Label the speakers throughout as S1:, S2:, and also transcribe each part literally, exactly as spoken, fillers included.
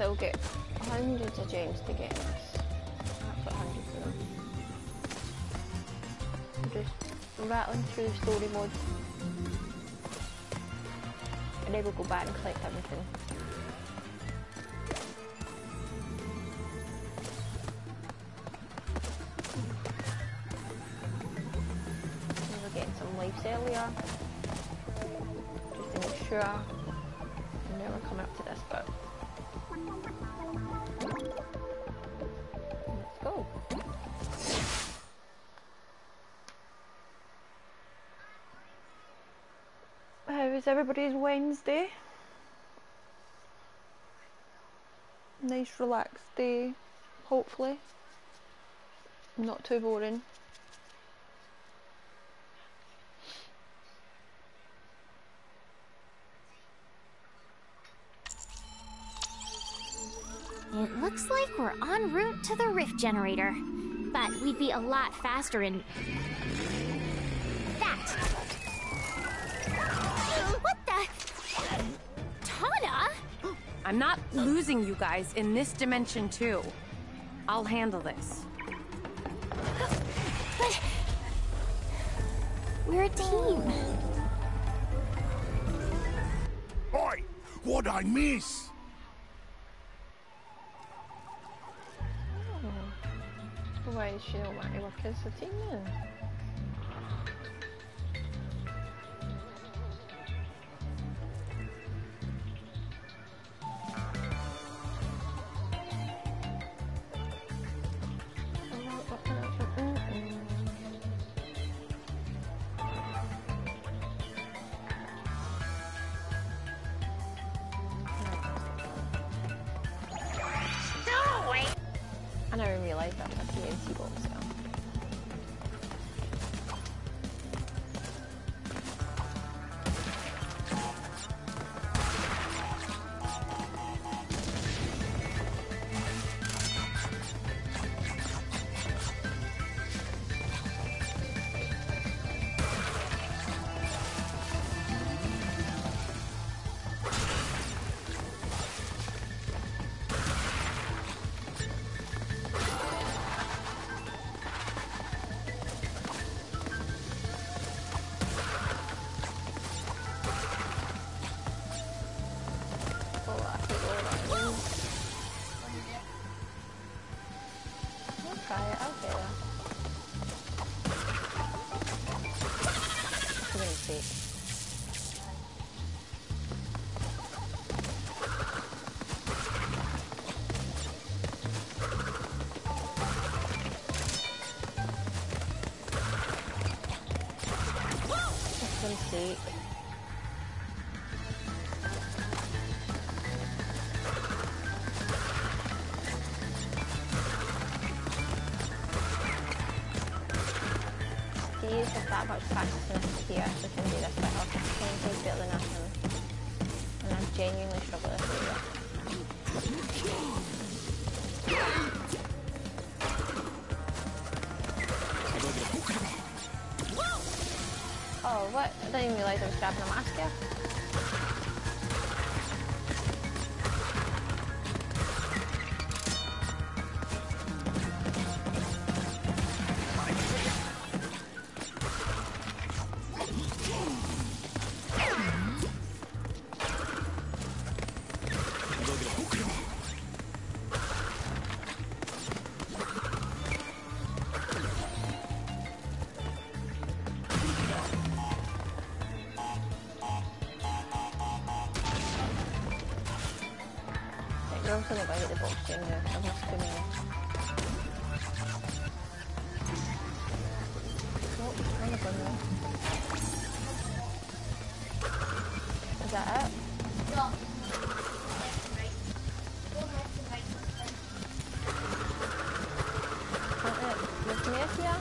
S1: still get hundreds of gems to get in this. Absolute hundreds of them. I'm just rattling through the story mode. And then we'll go back and collect everything. We were getting some lives earlier. Just to make sure. And now we're coming up to this bit. Let's go. How is everybody's Wednesday? Nice relaxed day, hopefully. Not too boring.
S2: It looks like we're en route to the rift generator, but we'd be a lot faster in that. What the? Tana?
S3: I'm not losing you guys in this dimension too. I'll handle this.
S2: But we're a team.
S4: Oi! What'd I miss?
S1: Why does she not want to work as a team then? I never realised that was the empty box now. Sake. He is just that much practice in this here, so can do this better. Can do better than nothing. And I genuinely struggle with this area. Oh, what? I didn't even realise I was grabbing a mask here. I'm also going to hit the box in here. I'm not going to. Oh, I'm going there. Is that it? No. With me here?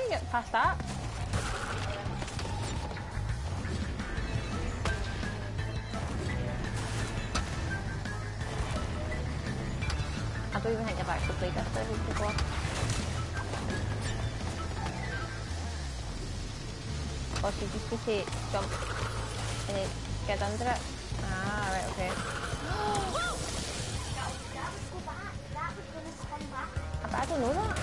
S1: can't get past that. I don't even think I've actually played this level before. Or so you just need to jump and then get under it. Ah, right, okay. But I don't know that.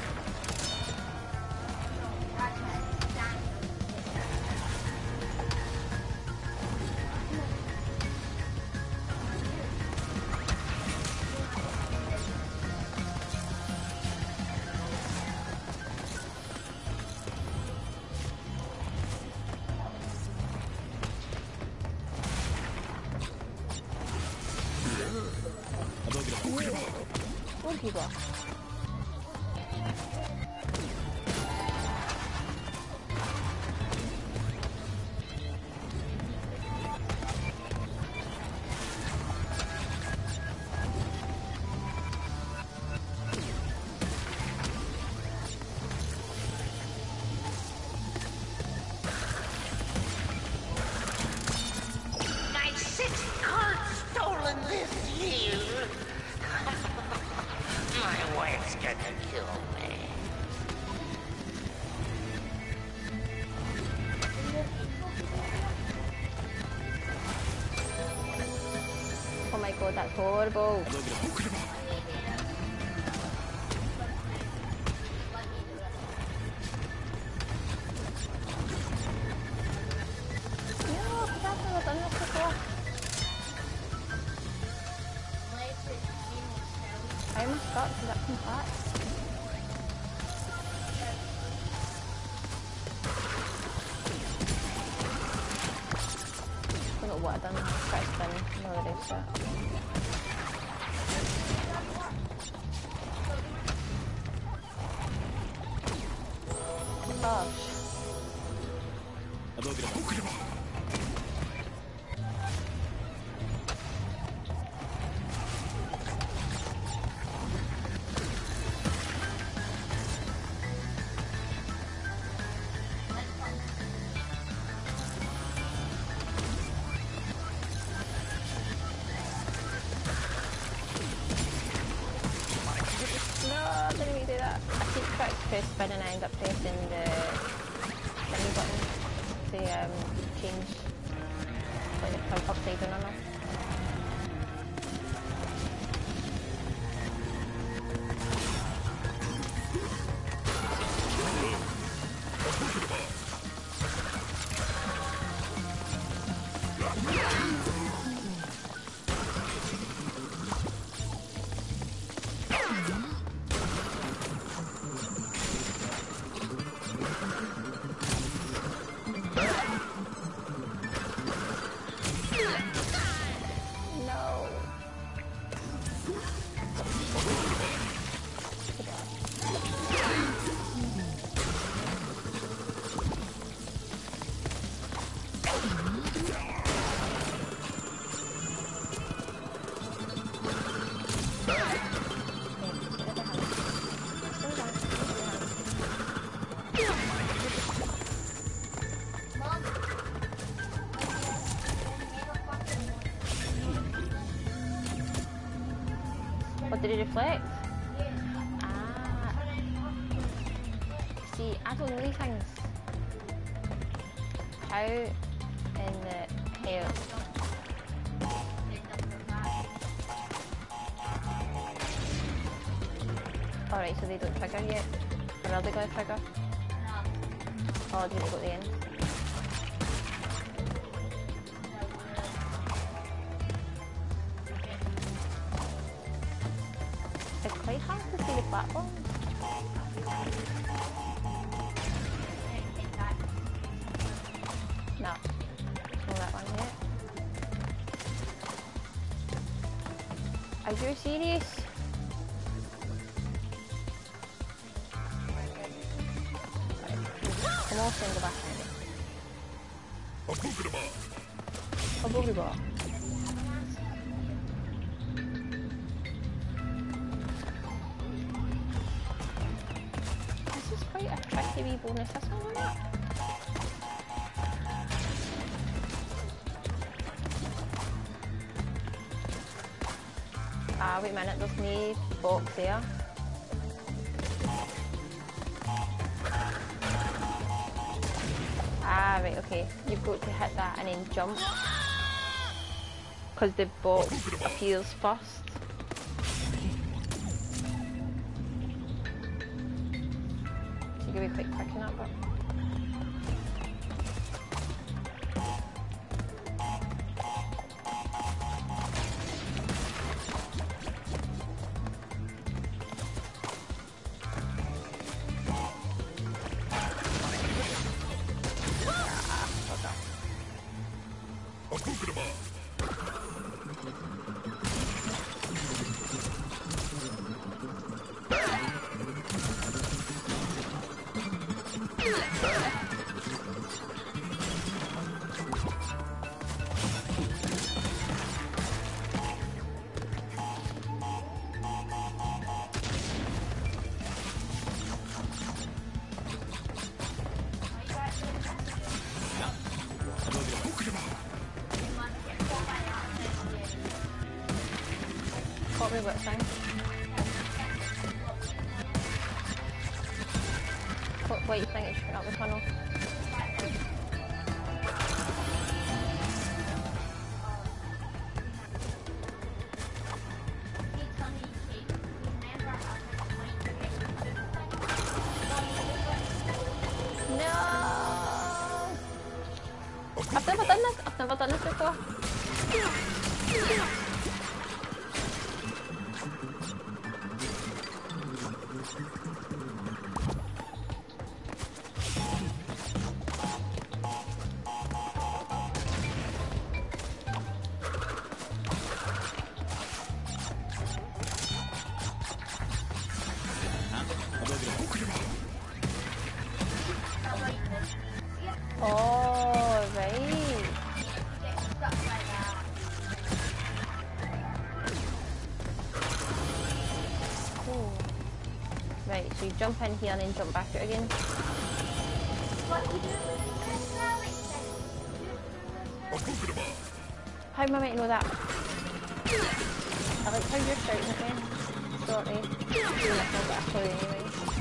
S1: More people.
S5: My sixth card stolen this year. My wife's gonna kill me.
S1: Oh my god, that's horrible. No, because I've never done this before. I almost got to that come back. I don't know what I've done. Try to spin. No, it is that. Gosh. No, I didn't mean to do that. I keep trying to press spin and I end up pressing the thingy button to um, change like if I'm upside down or not. What did it reflect? Ah. See, I don't know these things. How in the hell? Alright, so they don't trigger yet. Or are they going to trigger? Oh, did it go to the end? It's quite hard to see the platform. No, not that one yet. Are you serious? I'm also in the back.
S4: A Pokemon.
S1: A Pokeball. This is quite a tricky wee bonus this one on that. Ah, wait a minute, there's no box there. Ah, right, okay. You've got to hit that and then jump. Because the box appears first. So you gotta be quite quick in that bit. What we what thing? What, what do you think it should put up the funnel? No! I've never done this. I've never done this before. Oh, right. Cool. Right, so you jump in here and then jump back out again. How am I meant to know that? I like how you're shouting at me. Sorry. Even if I've got a clue anyway.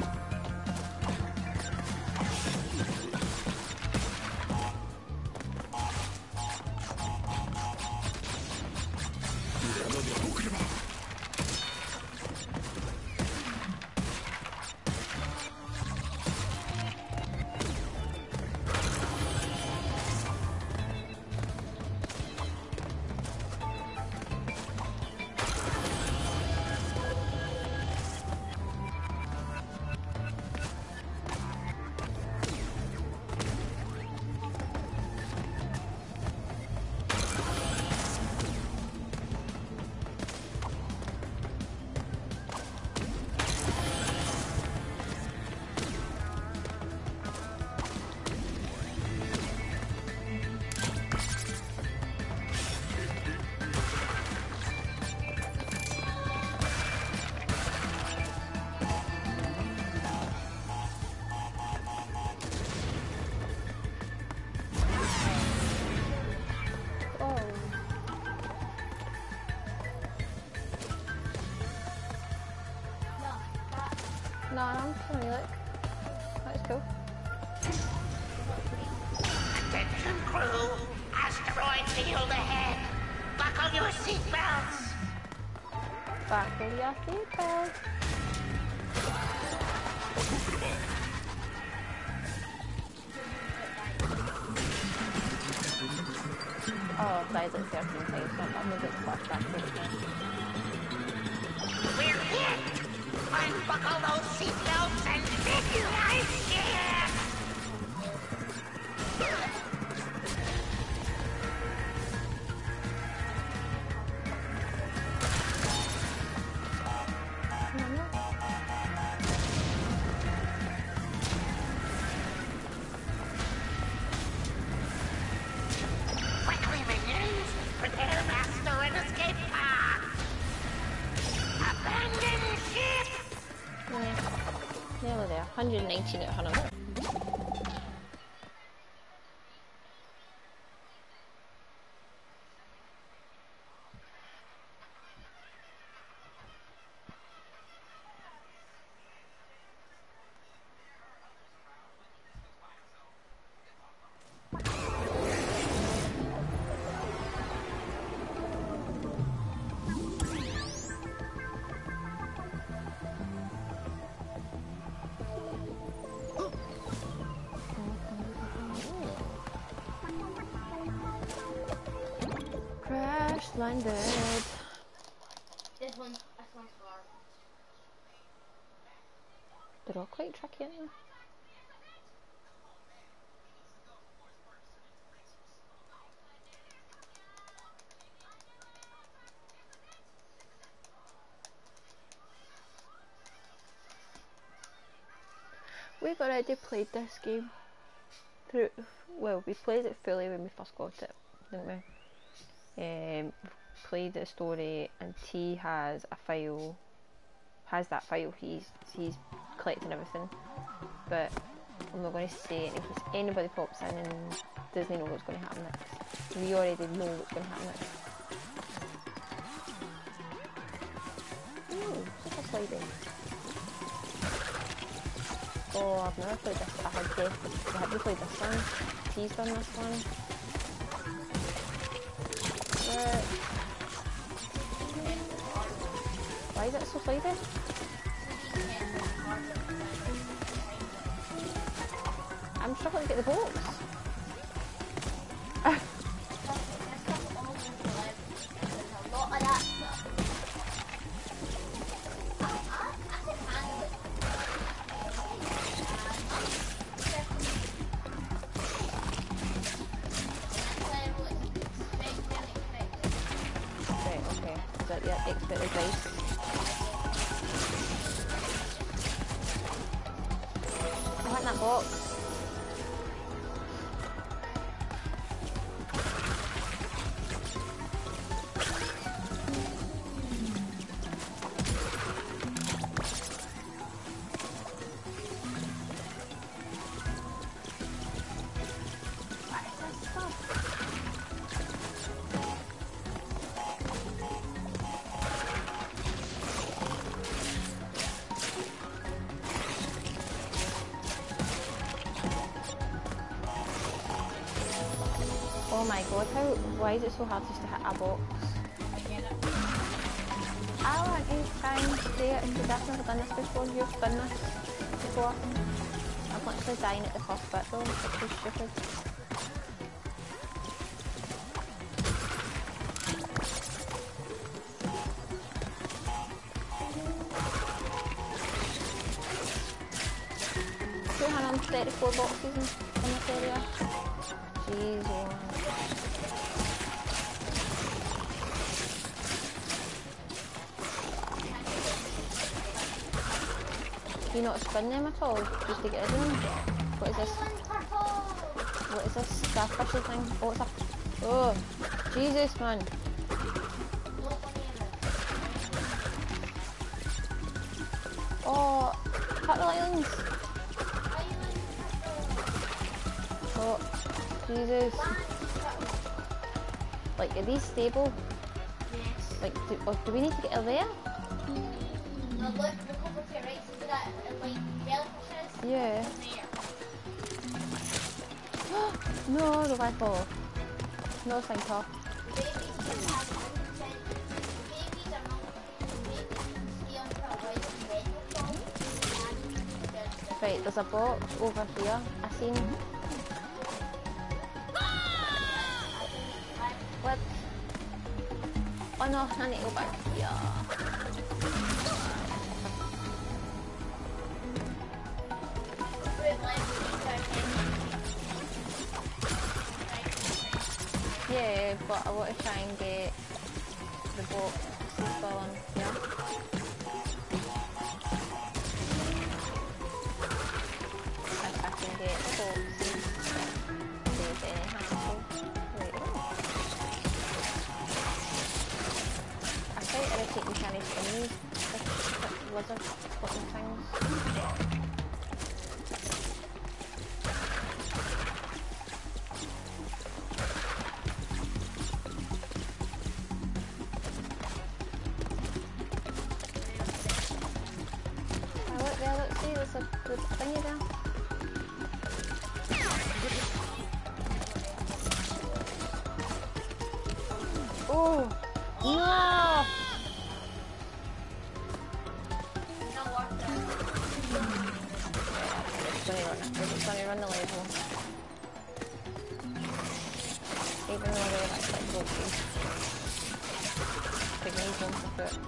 S1: No, I'm just gonna look. That's cool.
S5: Attention crew! Asteroid field ahead! Buckle your seatbelts!
S1: Buckle your seatbelt. Oh, I've died like thirteen times, so I'm gonna get flashback to it again.
S5: We're hit! Unbuckle those seatbelts and make life scared! Quickly, minions! Prepare master and escape path!
S1: Nearly there. one hundred nineteen out of one hundred. Crash landed.
S2: This one's this one's far.
S1: They're all quite tricky, aren't they? We've already played this game through. Well, we played it fully when we first got it, didn't we? Um, we've played the story, and T has a file. Has that file? He's he's collecting everything, but I'm not going to say it in case anybody pops in and doesn't know what's going to happen next. We already know what's going to happen next. Ooh, super sliding. Oh, I've never played this. I had def- I had to play this one. He's done this one. But why is it so sliding? I'm struggling to get the box. Right, okay. Is that your expert advice? I want that box. Oh my god, how, why is it so hard just to hit a box? I want you to try and do it because I've never done this before. You've done this before. I'm literally dying at the first bit though, which is stupid. two hundred thirty-four boxes in, in this area. Jesus. Do you not spin them at all, just to get rid of them? What is this? What is this starfishy thing? Oh, it's a... Oh, Jesus, man. Oh, Turtle Islands. Oh, Jesus. Like, are these stable?
S2: Yes.
S1: Like, do, oh, do we need to get her there?
S2: No, look, look over to your right, so that, like, jellyfishes.
S1: Yeah.
S2: There.
S1: No, the light ball. No sinker.
S2: Babies can have one percent. Babies are not. Babies can stay until a white and red will fall.
S1: Right, there's a box over here. I seen. What? Oh no, I need to go back here. Yeah, but I want to try and get the box as well on here. If I can get the box, there's any hassle. Wait, oh. I quite irritate me trying to spin these lizard looking things. there's a, there's a thingy there. Oh! No! It's gonna run it. It's gonna run the level. Even though they're like quite bulky. Big knees on the foot.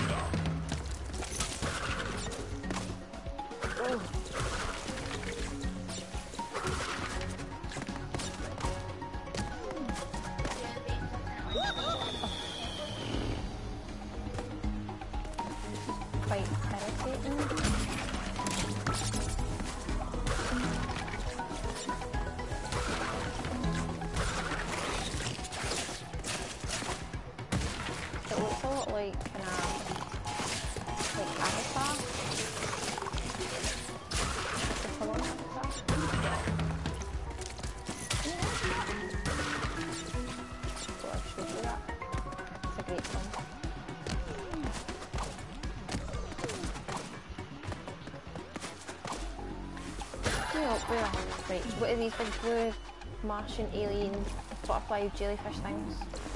S1: Oh! Quite irritating. It looks a lot like kind of like Avatar. The colour of Avatar. So I showed you that. It's a great film. Where? Right, what are these big blue Martian alien butterfly jellyfish things?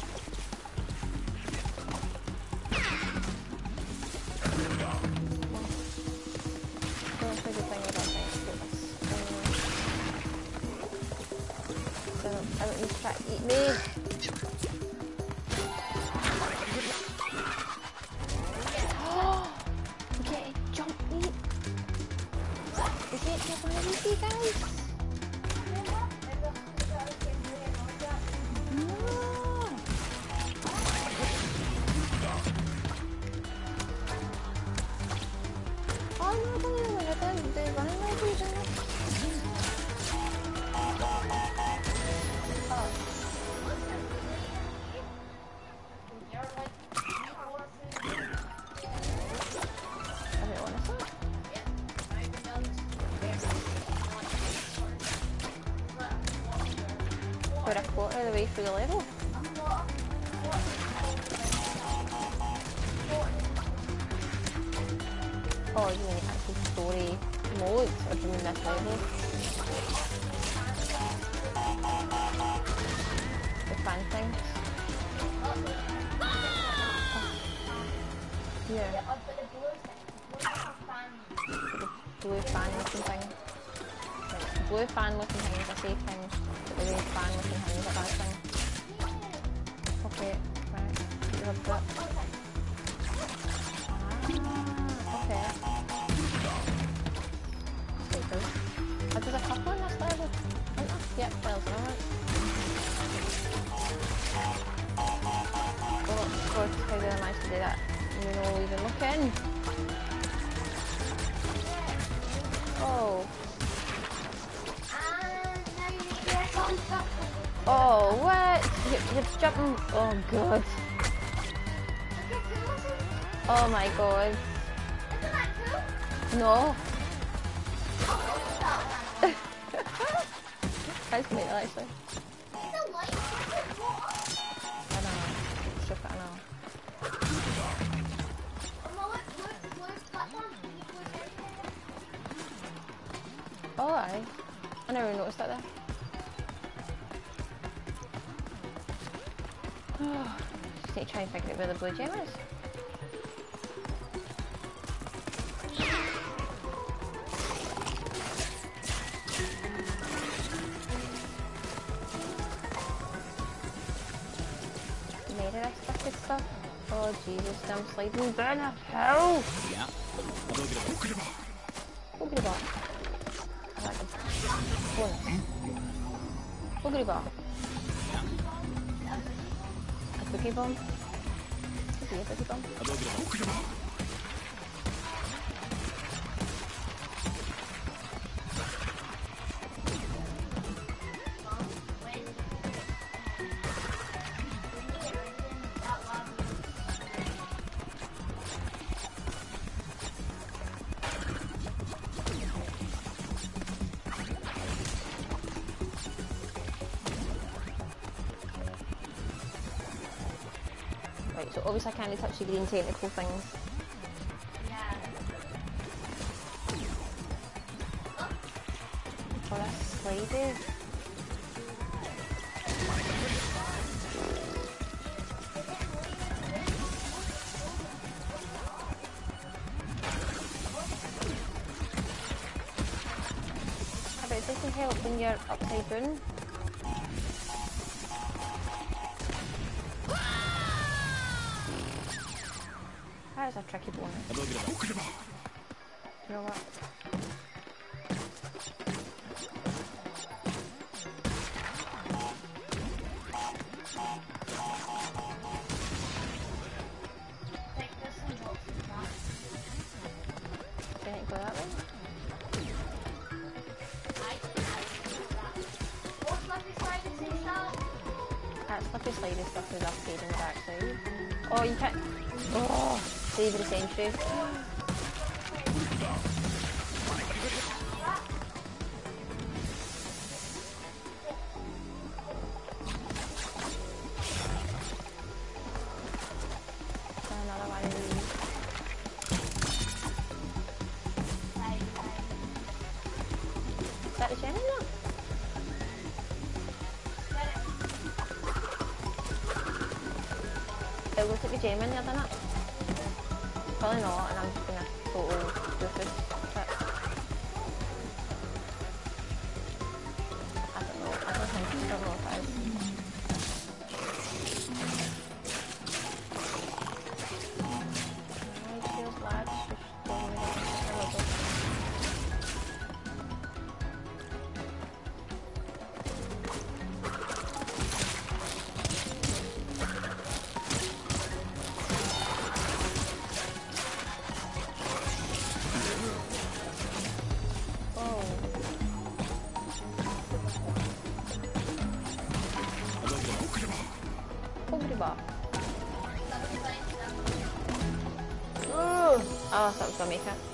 S1: That's a good thing about things. So I don't need to try to eat me. Okay, jump, eat. We can't take one of these, you guys. No. Oh no, don't even look at them. They're running like these, isn't it? Oh. I don't want to stop. We're a quarter of the way through the level. Oh, you mean the actual story mode, or do you mean this level? The fan things? Oh. Yeah. The blue fan looking thing. Right. Blue fan looking things are safe things, but the red fan looking things are bad things. Okay, right. You have that. Ah, okay. So it does. Oh, there's a couple in this level, isn't there? Yep, there's one. Oh, of course, how did I manage to do that? You know, even looking. Oh. Oh, what? You're, you're jumping. Oh, God. Oh, my God. No. That's neat, actually. I know. Shook it, I know. Oh, aye. I never noticed that there. Just need to try and figure out where the blue gem is. Made of this fucking stuff. Oh Jesus, I'm sliding down a hill!
S6: Yeah.
S1: Boogity ball. I like them. Bonus. Boogity ball. A cookie bomb. Could be a cookie bomb. Right, so obviously I can't touch the green tentacle things. Oh, that's slidey. I bet this can help when you're upside down. That is a tricky bonus. You know what? Can it go that way? That flippy slidey stuff is upgrading the backside. Oh, you can't. Oh, save the century. Another one of these. Is that the gem in there? It looks like a gem in there, doesn't it? Probably not, and I'm just gonna total doofus it. I don't know, I don't think, I don't know if it is. Right, cheers lads, just going with it a little. Oh, I thought it was gonna make it.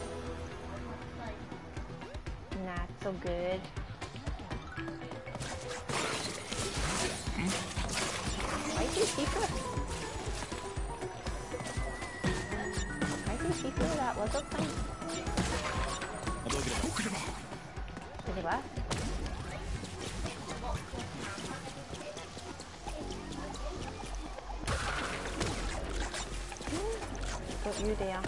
S1: Nah, it's so good. Why do you see through? Why do you see through that lizard thing? Did he laugh? Don't you dare.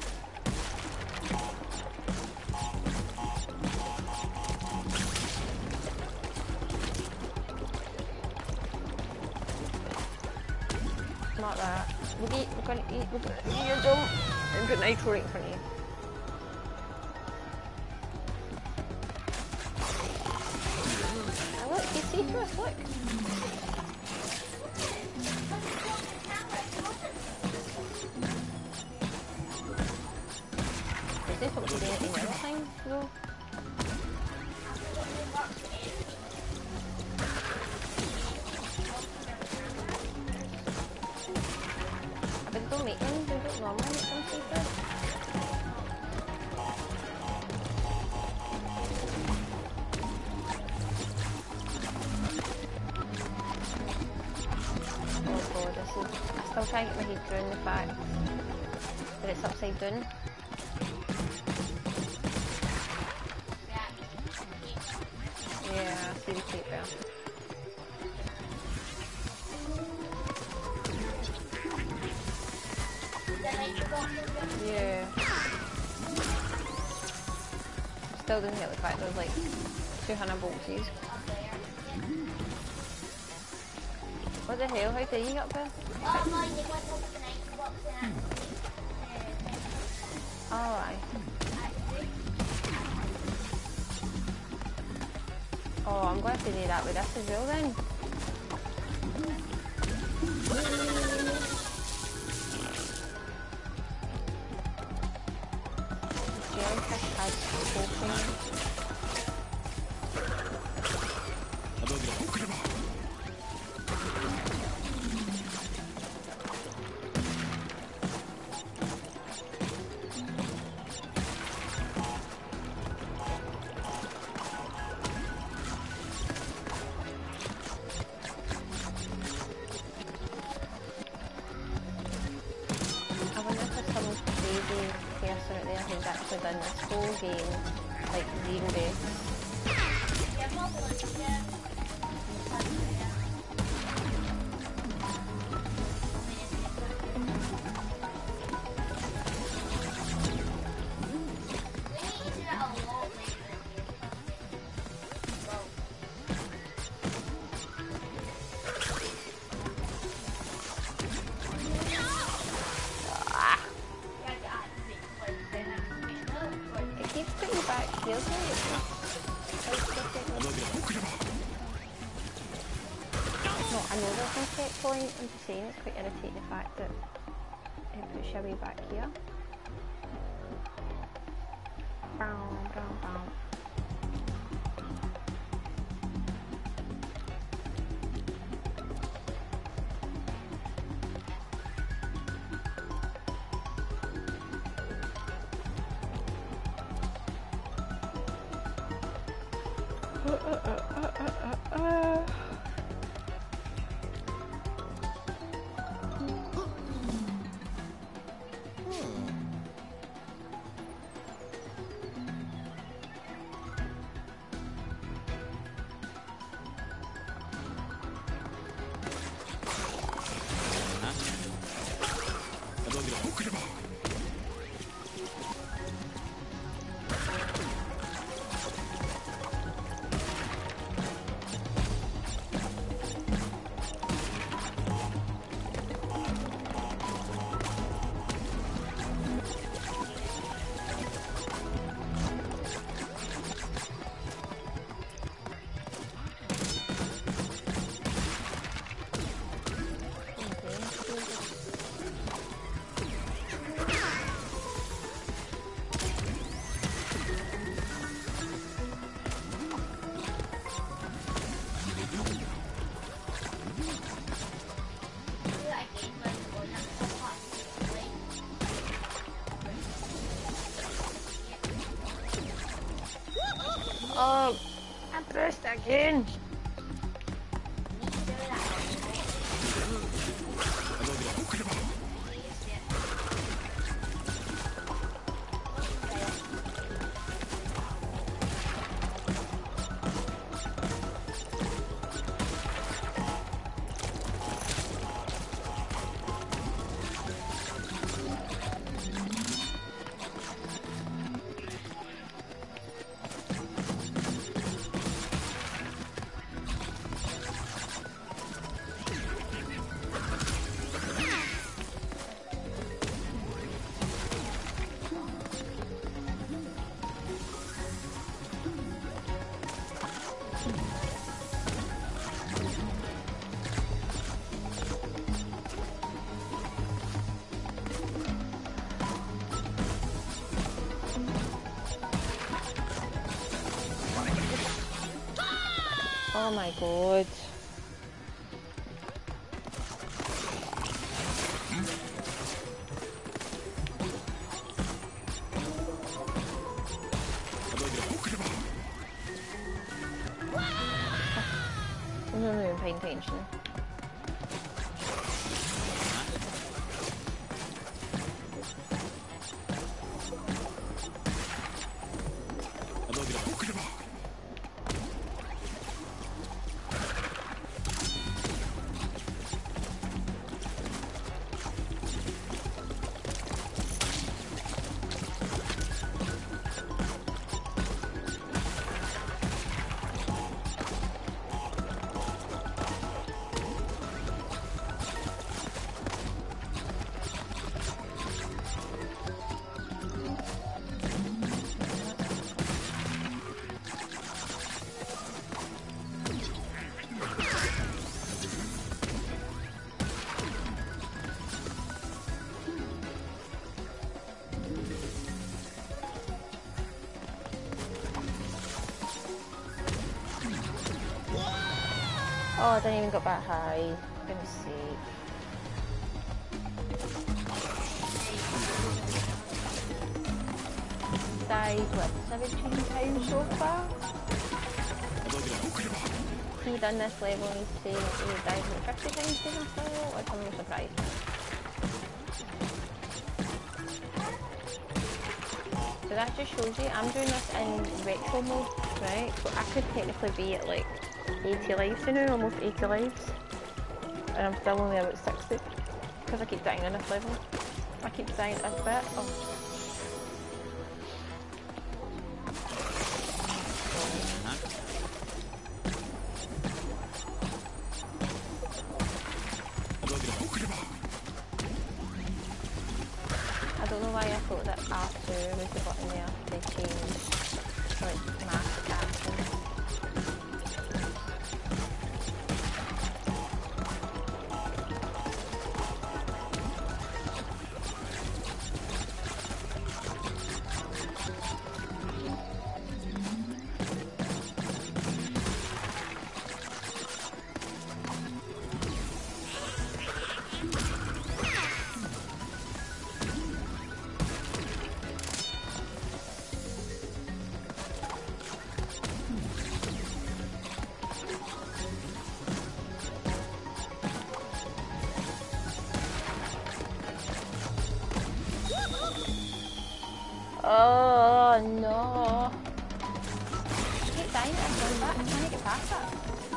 S1: Not that. Look at, look at, look at, look at your jump. And good nitro right in front of you. Oh, look, you see through us, look. Is this what we did any other time, though? Don't make them, they don't normally make them cheaper. Oh god, this is... I still try to get my head around the fact that it's upside down. Yeah, I see the tape there. Yeah. Still doesn't get the fact there's like two hundred boxes. What the hell? How did you get up there? Oh, aye. Oh, I'm going to have to do that with this as well then. Jellyfish has potion. Person out there who's actually done this whole game, like zero base. Checkpoint. I'm just saying it's quite irritating the fact that it puts you way back here. Bow, bow, bow. Uh, uh, uh, uh, uh, uh. Oh, I pressed again. Oh my god. I'm not even paying attention. Oh, I didn't even got that high. For goodness sake. Died, what, seventeen times so far? He done this level and he's saying that he died like fifty times to himself? Like, I'm not surprised. So that just shows you, I'm doing this in retro mode, right? So I could technically be at like eighty lives you know, almost eighty lives. And I'm still only about sixty. Because I keep dying on this level. I keep dying at this bit. Oh. I don't know why I thought that R two was the button there to change like mask actions. Oh no! I keep dying at this one back. I'm trying to get past that.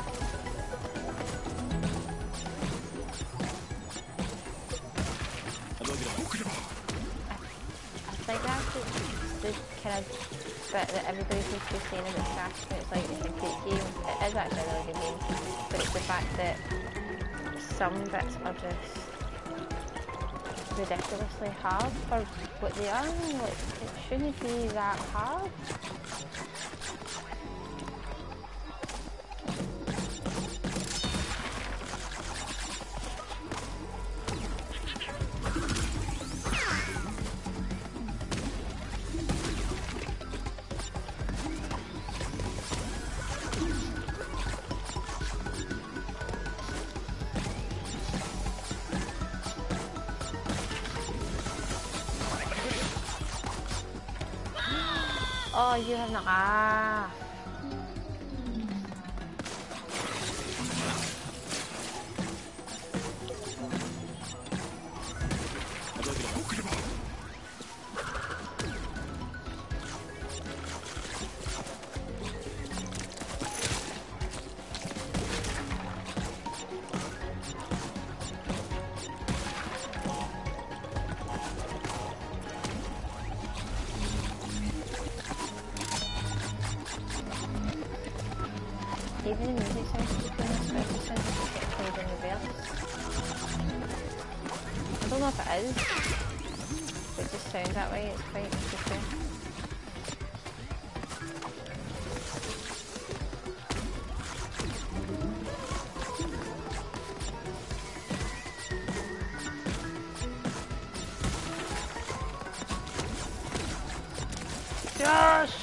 S1: I think that's the, the kind of bit that everybody seems to be saying about Crash, when it's like it's a great game. It is actually a really good game, but it's the fact that some bits are just ridiculously hard for what they are. Like, it shouldn't be that hard. Oh, you have not. Ah. Even the music sounds stupid, especially since it gets played in reverse. I don't know if it is, but it just sounds that way, it's quite interesting. Josh!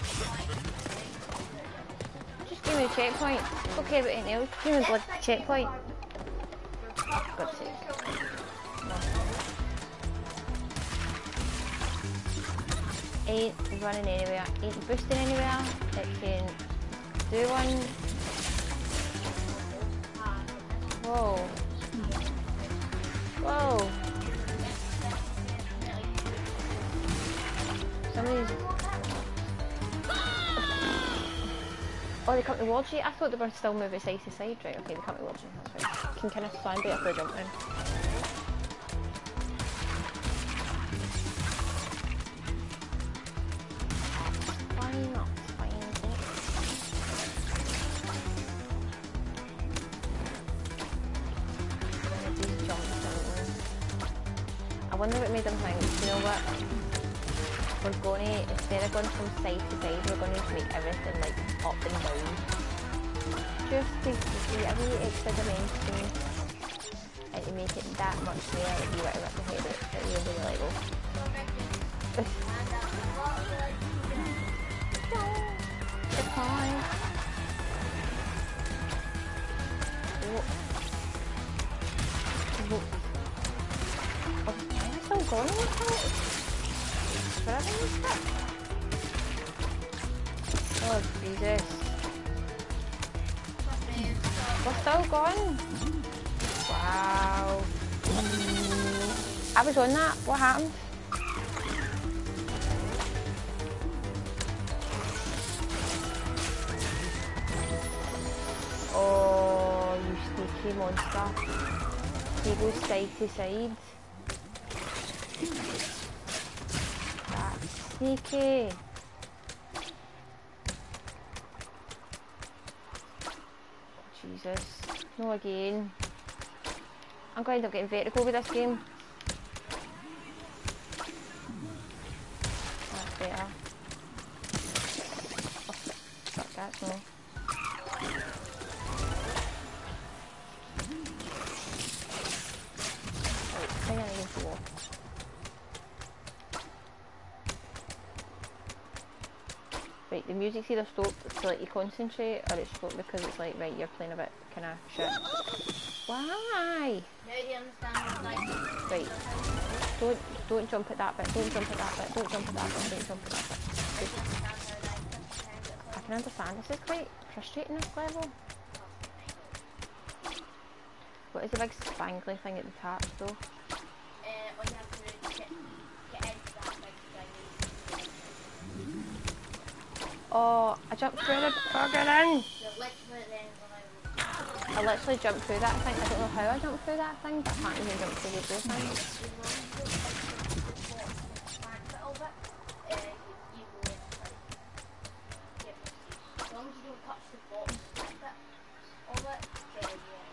S1: Give me a checkpoint. It's okay about anything else. Give me a blood checkpoint. For God's sake. No. Ain't running anywhere. Ain't boosting anywhere. It can do one. Whoa. Whoa. Somebody's... Oh, they come towards you? I thought they were still moving side to side. Right, okay, they come towards you. That's right. You can kind of stand it if they're jumping. Why not find it? These jumps and... I wonder what made them think, you know what? We're going to, instead of going from side to side, we're going to make everything like up and down. Just to see a wee extra dimension and to make it that much more if you were to rip the head out at the end of the level. It's fine. Whoa. Whoa. Oh, am I still going with that? Forever and stuff. Oh Jesus. We're still going. Wow. I was on that. What happened? sneaky monster. He goes side to side. That's sneaky. Jesus. No again. I'm going to end up getting vertigo with this game. That's better. Oh, fuck, that's no. Right, I think I need to walk. Right, the music's either stopped to let you concentrate, or it's stopped because it's like, right, you're playing a bit kind of shit. Why?
S2: Now do you understand what like...
S1: Right. Don't, don't jump at that bit, don't jump at that bit, don't jump at that bit, don't jump at that bit. I can understand, this is quite frustrating, this level. What is the big spangly thing at the top though?
S2: Uh, all you have to do is get, get into that big thing.
S1: Oh, I jumped through the further in!
S2: You're literally at the end of the level.
S1: I literally jumped through that thing. I don't know how I jumped through that thing, but I can't even jump through the blue thing.
S2: As long as you don't touch the bottom bit of it, then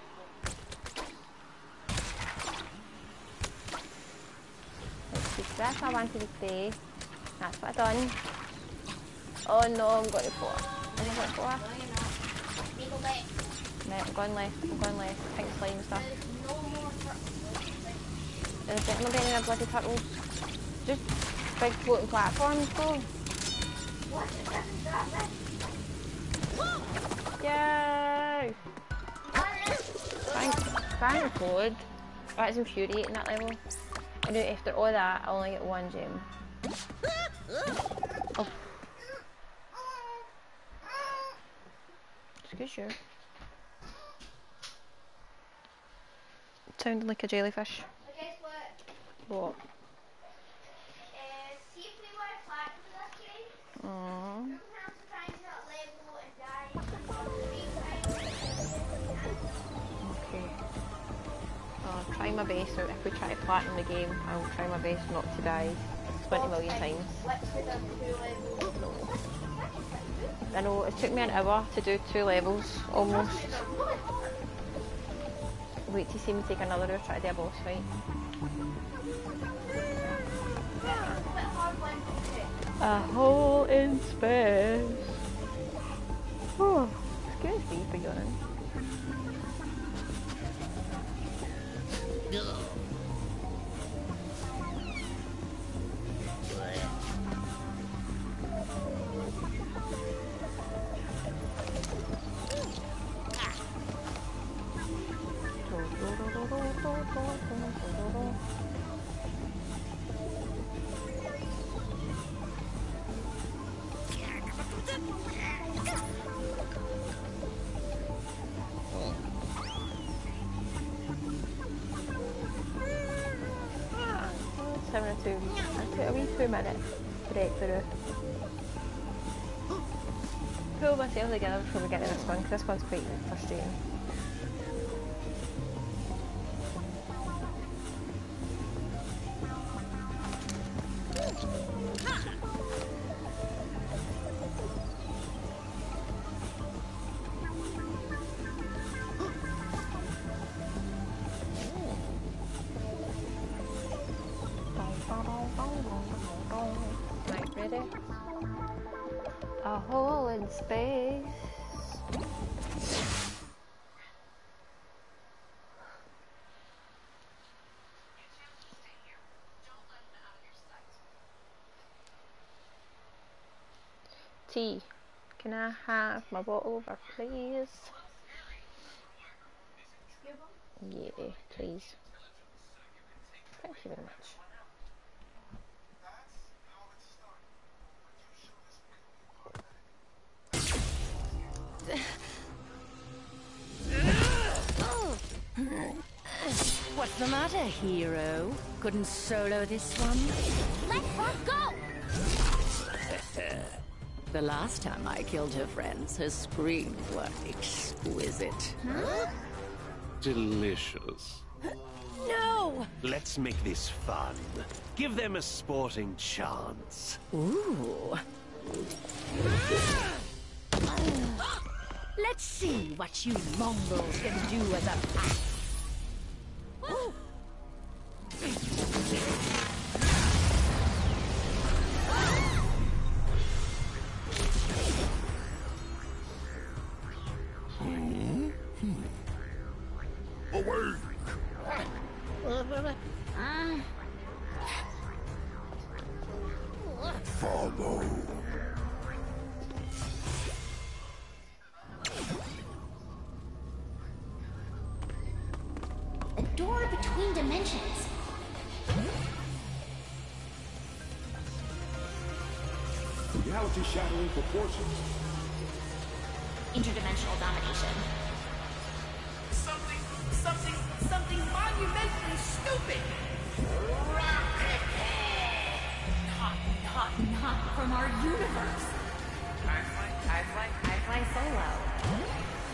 S1: Let's see, that's what I wanted to say. That's what I've done. Oh no, I'm going to four. Am I going to four?
S2: no, you're not. You go back.
S1: No, I'm going left. I'm going left. Pink slime stuff.
S2: There's no more turtles.
S1: There's definitely any of bloody turtles. Just big floating platforms though.
S2: What is that?
S1: Yay! Thank, thank God. That's infuriating, that level. I knew after all that, I only get one gem. Oh. Excuse you. Sounded like a jellyfish.
S2: But guess what?
S1: What?
S2: Uh, see if we want to practice this game.
S1: Aww.
S2: You don't have to try and hit a level and die three times.
S1: Okay. I'll try my best. So if we try to platinum the game, I'll try my best not to die twenty million times.
S2: Literally done two levels.
S1: I know, it took me an hour to do two levels, almost. Wait to see me take another hour try to do a boss fight. A hole in space. Oh, excuse me for yawning. Having a two, a wee two minute breakthrough. Pull myself together before we get to this one, because this one's quite frustrating. Right, ready? A hole in space. Tea. Can I have my bottle over, please? Yeah, please. Thank you very much.
S3: What's the matter, hero? Couldn't solo this one?
S2: Let's go!
S3: The last time I killed her friends, her screams were exquisite.
S2: Huh?
S6: delicious.
S3: No!
S6: Let's make this fun. Give them a sporting chance.
S3: Ooh. Let's see what you Mongols can do as a pack.
S4: Away! Follow.
S2: A door between dimensions.
S7: Reality-shattering proportions.
S2: Interdimensional domination.
S5: Something, something, something monumentally stupid.
S3: Not, not, not from our universe.
S5: I fly, I fly, I fly solo.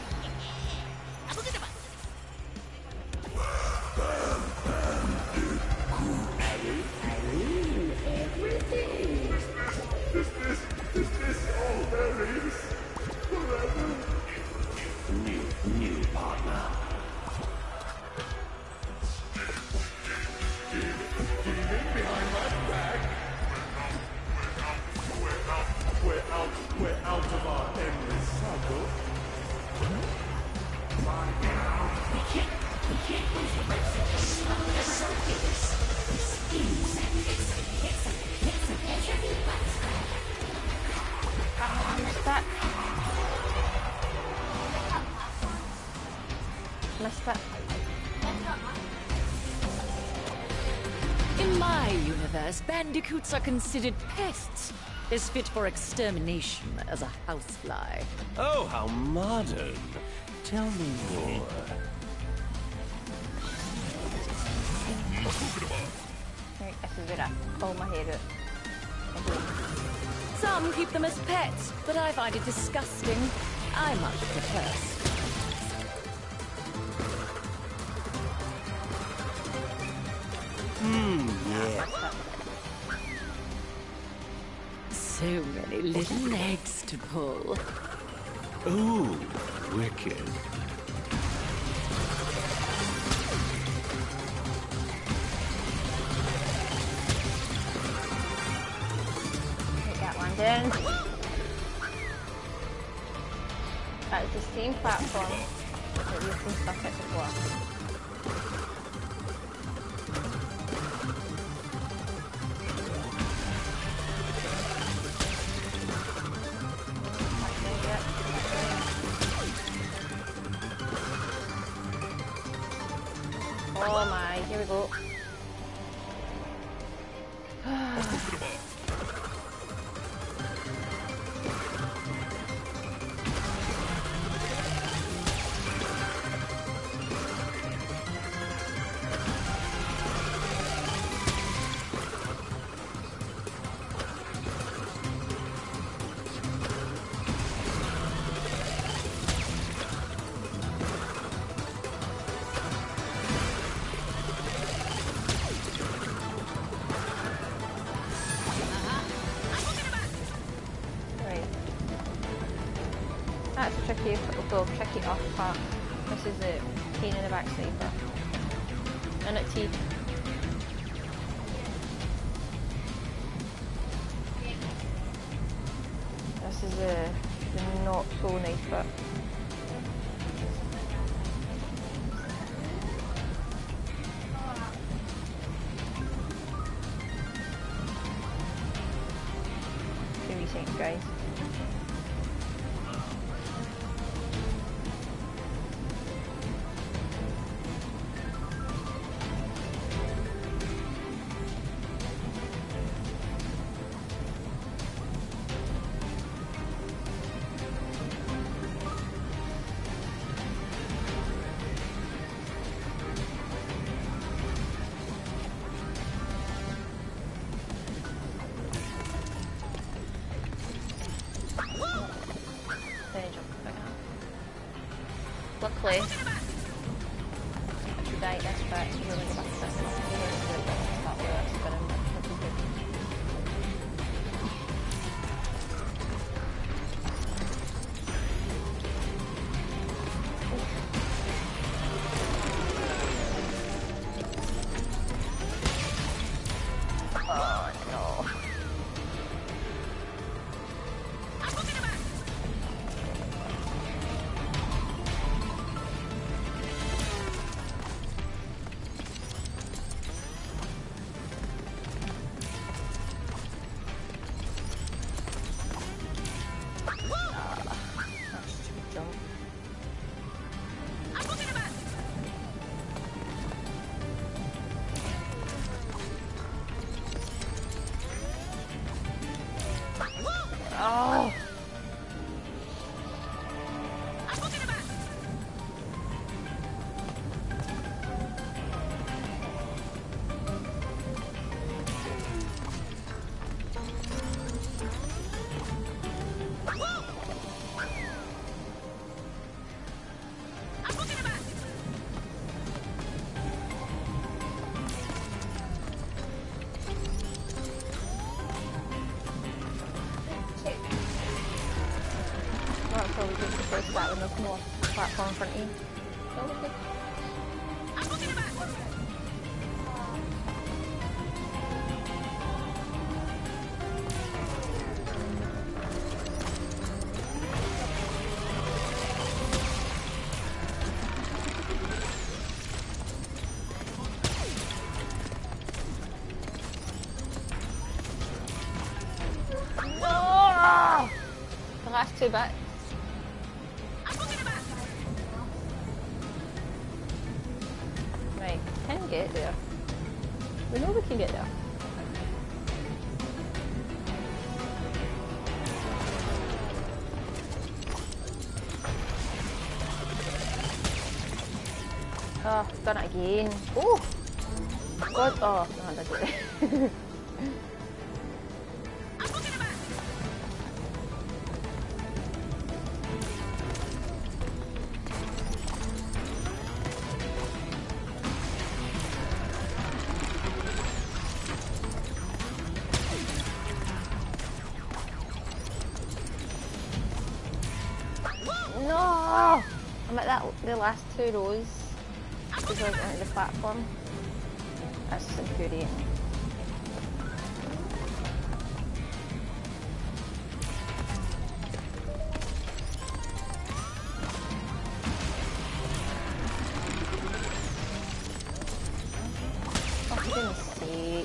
S7: Is this, is this all there is? Forever?
S6: New, new partner.
S7: Scheming behind my back? We're out, we're out of our endless cycle.
S1: Missed that. Missed that.
S3: In my universe, bandicoots are considered pests. Is fit for extermination as a housefly.
S6: Oh, how modern. Tell me more.
S1: Right, this is where I pull my hair out. Again.
S3: Some keep them as pets, but I find it disgusting. I much prefer.
S6: Hmm, yeah.
S3: So many little legs to pull.
S6: Ooh, wicked.
S1: Take that one down. That's the same platform that we've been stuck at before. Oh my, here we go. That's a tricky, well, tricky off part. This is the pain in the backside bit. And at teeth. This is the, the not so nice bit. Two wee seconds, guys. Luckily, back, you're going to go back to this one. You're going to do it that way, that's spinning. That's good. Oh no. Oh! Well, so we just replace that with no more platform in front of you. So we're good. No! The last two bits. Right, can get there. We know we can get there. Oh, done it again. Oh! God, oh, no, I did it. No! I'm at that, the last two rows before I get onto the platform. That's just infuriating. Oh, for goodness sake.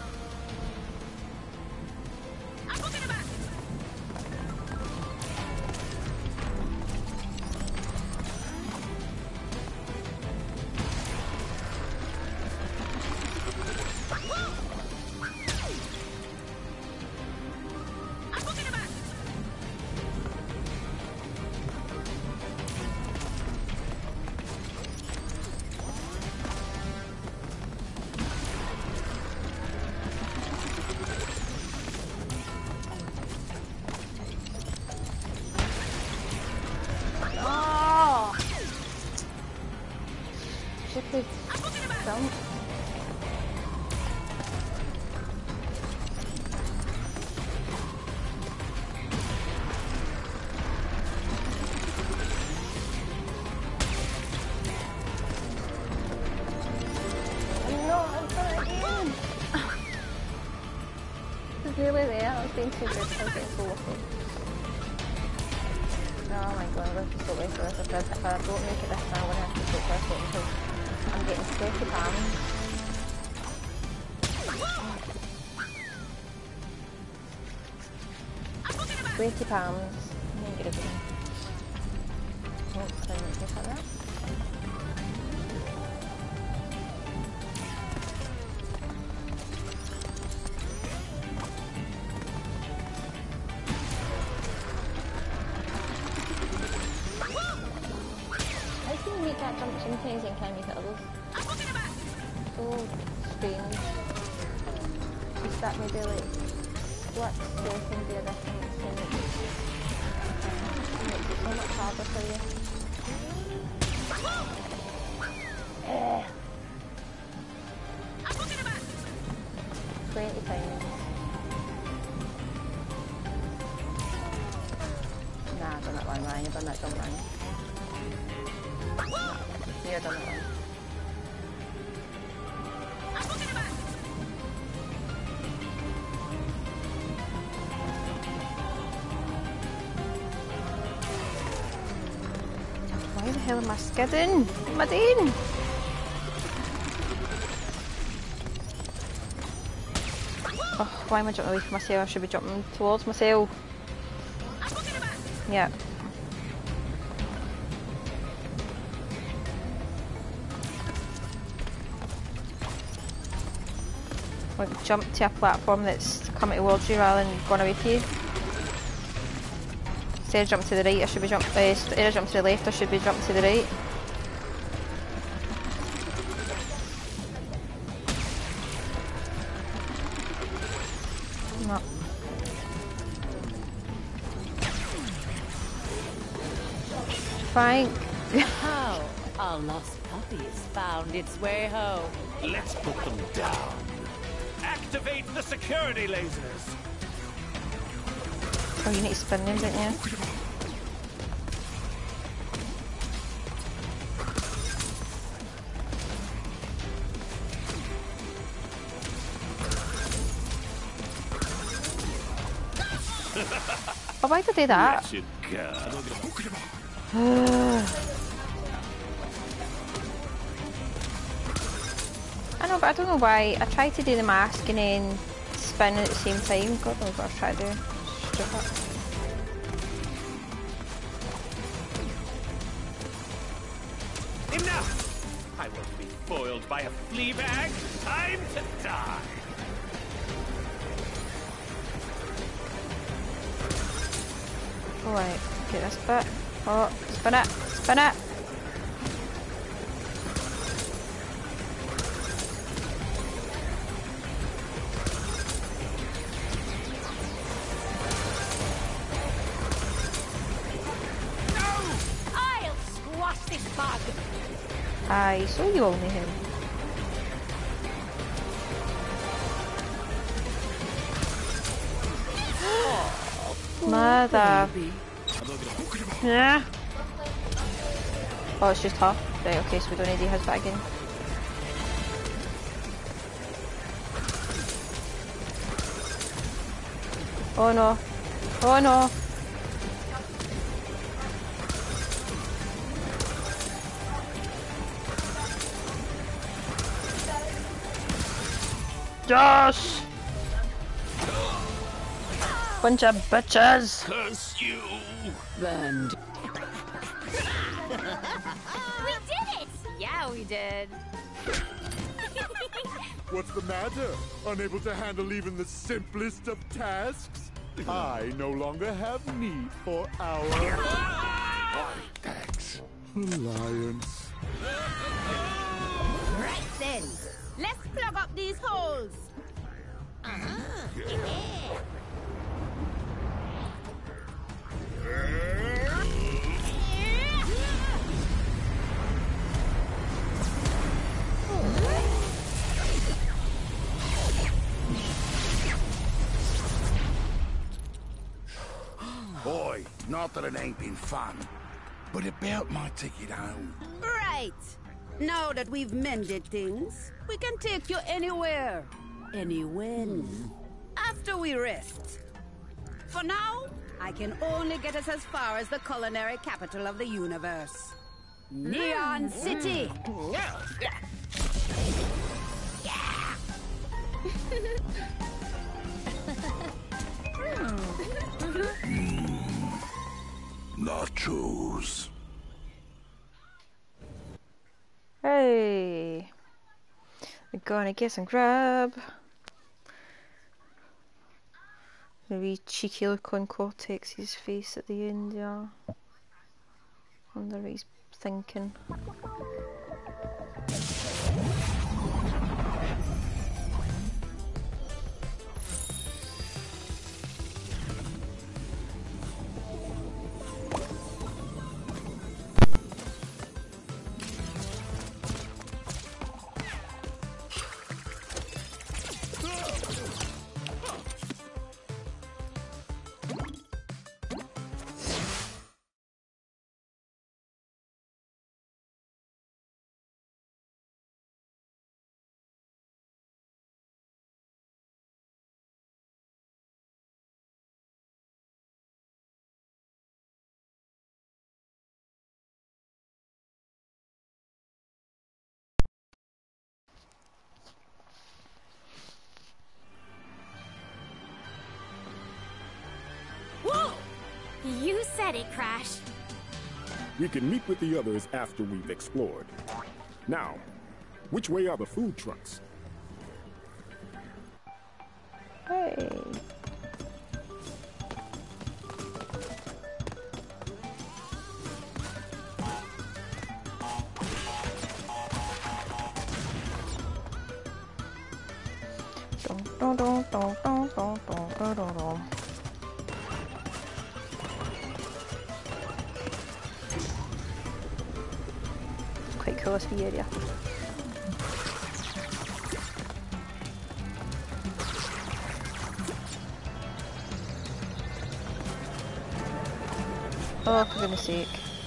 S1: Oh! Stupid jump. No, I'm done again. It's really there. I was being too good. I was getting so lucky. Oh my god, I'm going to be so late for this. If I, if I don't make it this time, I'm going to have to go for it because I'm getting sweaty palms. Sweaty palms. I'm going to get rid of them. Oh, I didn't look at that. How can you make that jump sometimes and can't make it others? So strange. Just that maybe like split second the difference and it makes it so much harder for you. Eh. one, Ryan. You've done that jump, Ryan. You've done that one. Why the hell am I skidding? What am I doing? Oh, why am I jumping away from myself? I should be jumping towards myself. Yeah. Like jump to a platform that's coming towards you rather than going away from you. Instead of jumping to the right, I should be jump. Uh, instead of jumping to the left, I should be jumping to the right. No. Frank.
S3: How our lost puppies found its way home.
S6: Let's put them down. Activate the security lasers.
S1: Oh, you need to spin them, don't you? Oh, why did I do that?
S6: Wretched girl.
S1: I know, but I don't know why. I tried to do the mask and then spin at the same time. God knows what I was trying to do. Stupid.
S6: Enough! I won't be foiled by a flea bag. Time to die.
S1: Alright, get this bit. Oh, spin it, spin it.
S3: I'll squash this bug.
S1: Aye, so you only him. Mother. Yeah. Oh, it's just her. Right, okay, so we don't need to his back again. Oh no. Oh no. Josh! Bunch of bitches!
S6: Curse you!
S3: Band.
S2: We did it!
S1: Yeah, we did.
S7: What's the matter? Unable to handle even the simplest of tasks? I no longer have need for our
S4: Thanks.
S7: alliance.
S5: Right then, let's plug up these holes. Uh-huh. Yeah.
S4: Boy, not that it ain't been fun, but about my ticket home.
S5: Right. Now that we've mended things, we can take you anywhere, anywhen, after we rest. For now, I can only get us as far as the culinary capital of the universe, Neon City.
S4: Nachos.
S1: Hey. We're gonna get some grub. The wee cheeky look on Cortex's face at the end, yeah. I wonder what he's thinking.
S8: You said it, Crash.
S9: We can meet with the others after we've explored. Now, which way are the food trucks?
S1: Hey. Dun, dun, dun, dun, dun, dun, dun, dun, dun. Quite cool, this wee area. Oh, for goodness sake.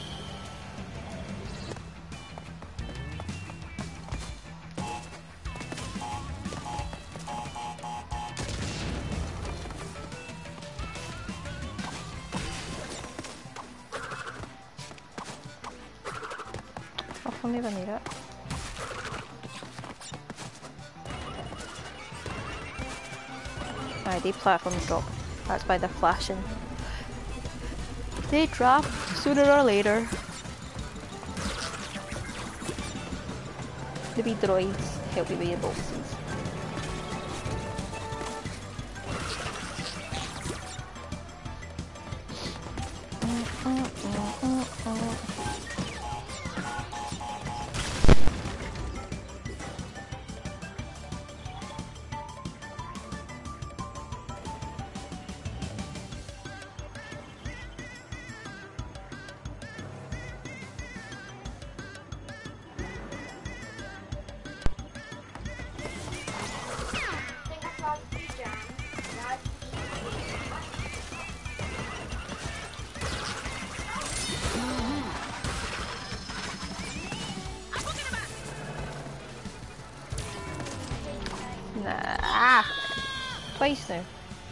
S1: I'll never need it. Aye, they platforms drop. That's why they're flashing. They drop sooner or later. The wee droids help you with your boxes. Nah, ah, twice now.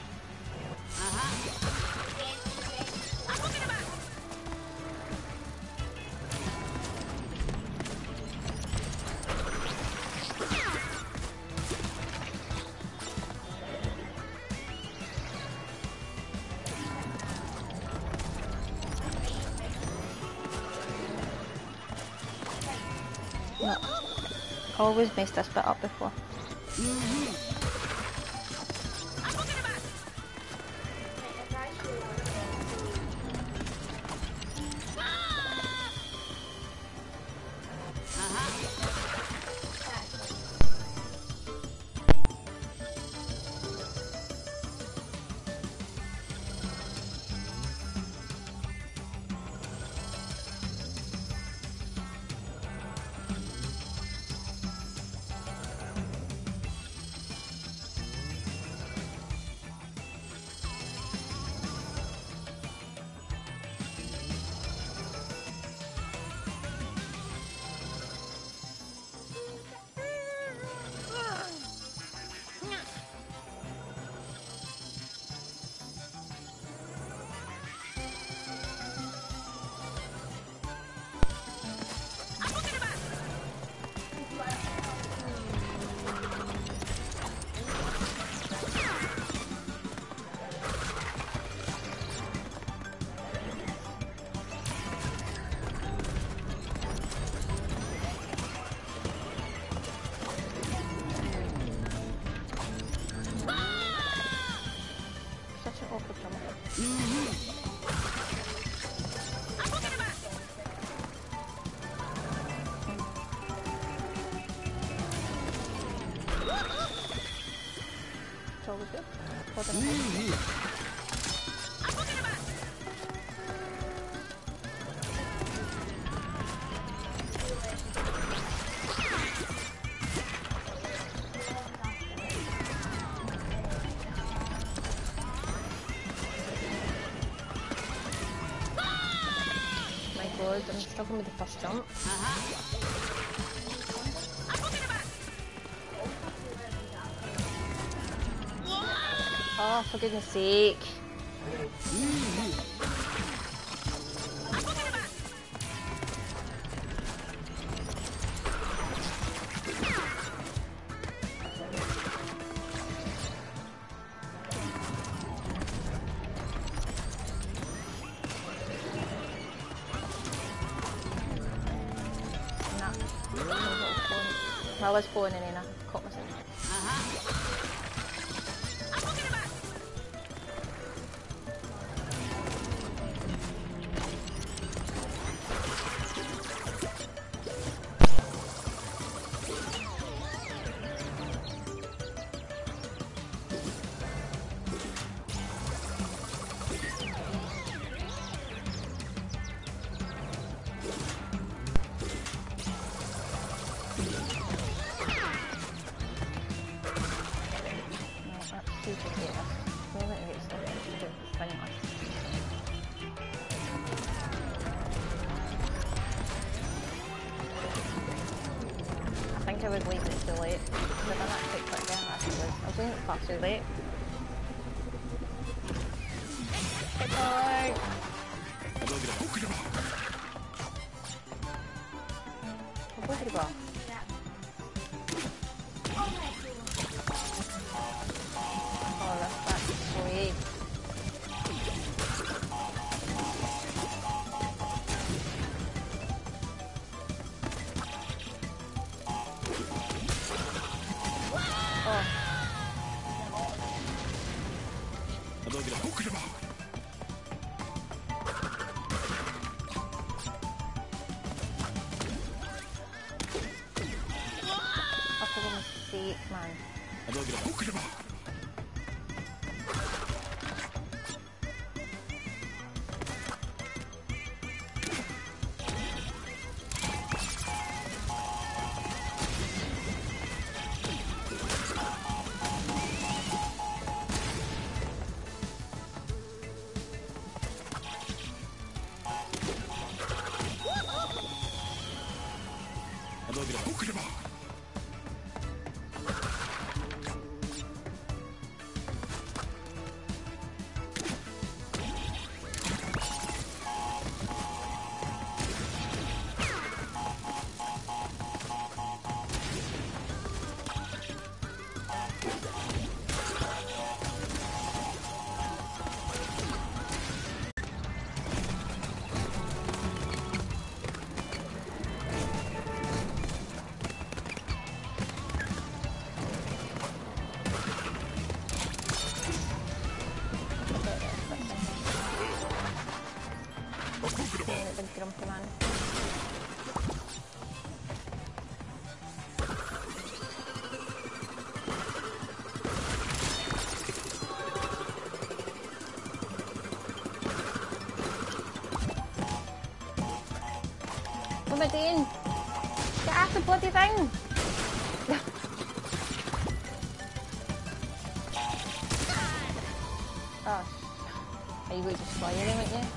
S1: No, always messed this bit up before. I'm struggling with the first jump. Oh, for goodness sake. I was pulling in and I caught myself. I think I was leaving it too late. Because I've done that quite quick again. I think I was, I was leaving it far too late. Goodbye. Pokéball. Oh, that's, that's sweet. Man. Grumpy man. What am I doing? Get off the bloody thing! Oh, are you going to fly in, aren't you?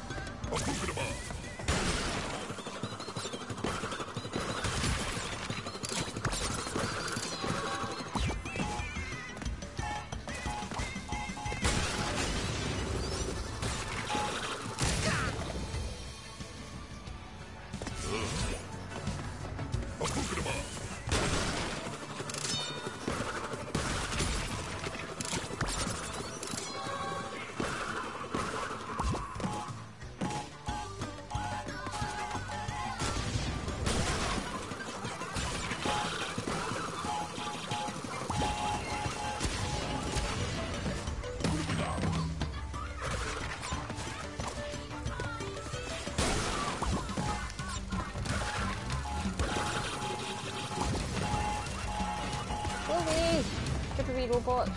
S1: Robots.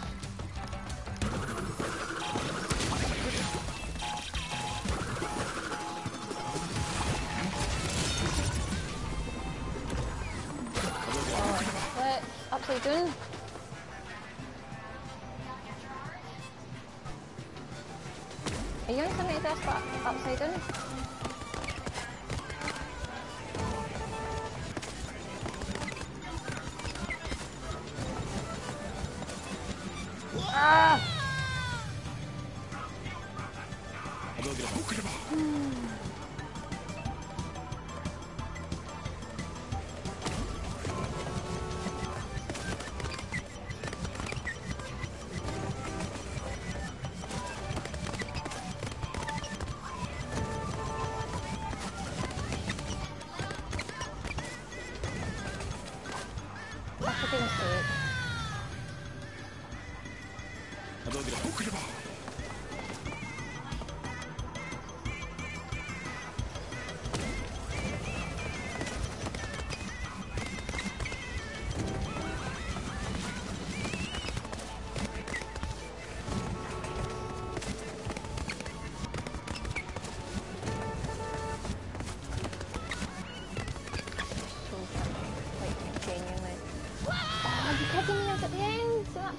S1: Oh, what? Upside down? Are you on something like this but upside down? Ah!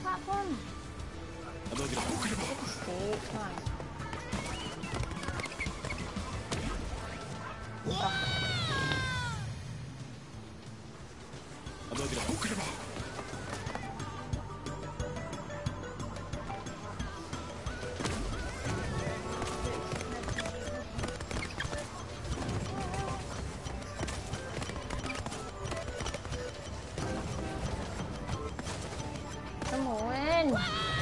S1: platform. Goodness sake, come on. Oh. Come on.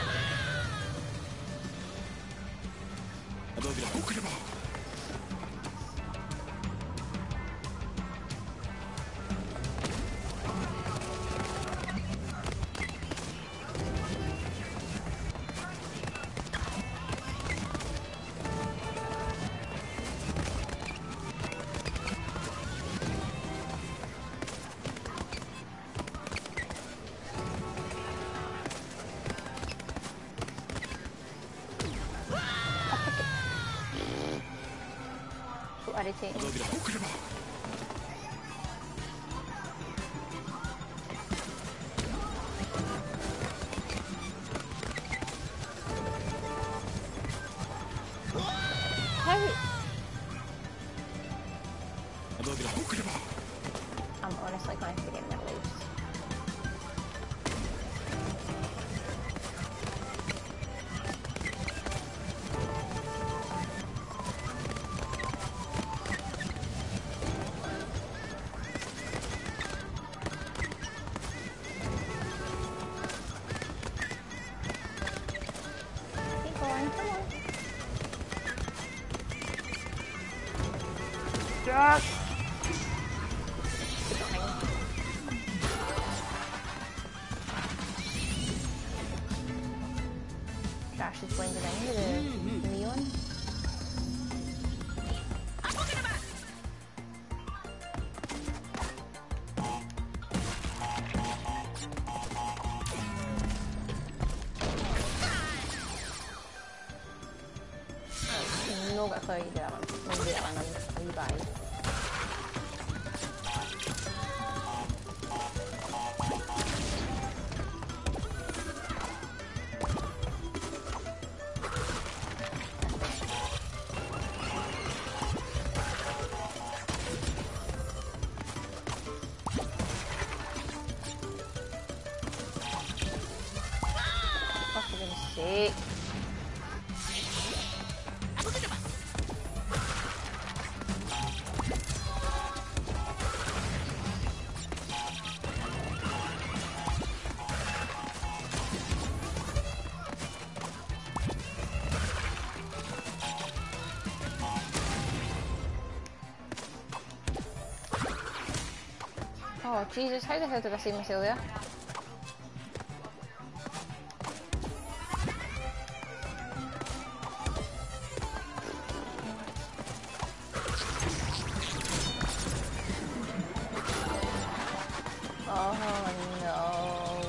S1: Irritating. How? I'm honestly going to get my leaves. Keep going, come on. Jack! Trash is blended in with the neon. No got a clue how you do that one. Maybe do that one on you buy. Oh, for goodness sake. Oh Jesus, how the hell did I see myself there? Oh no.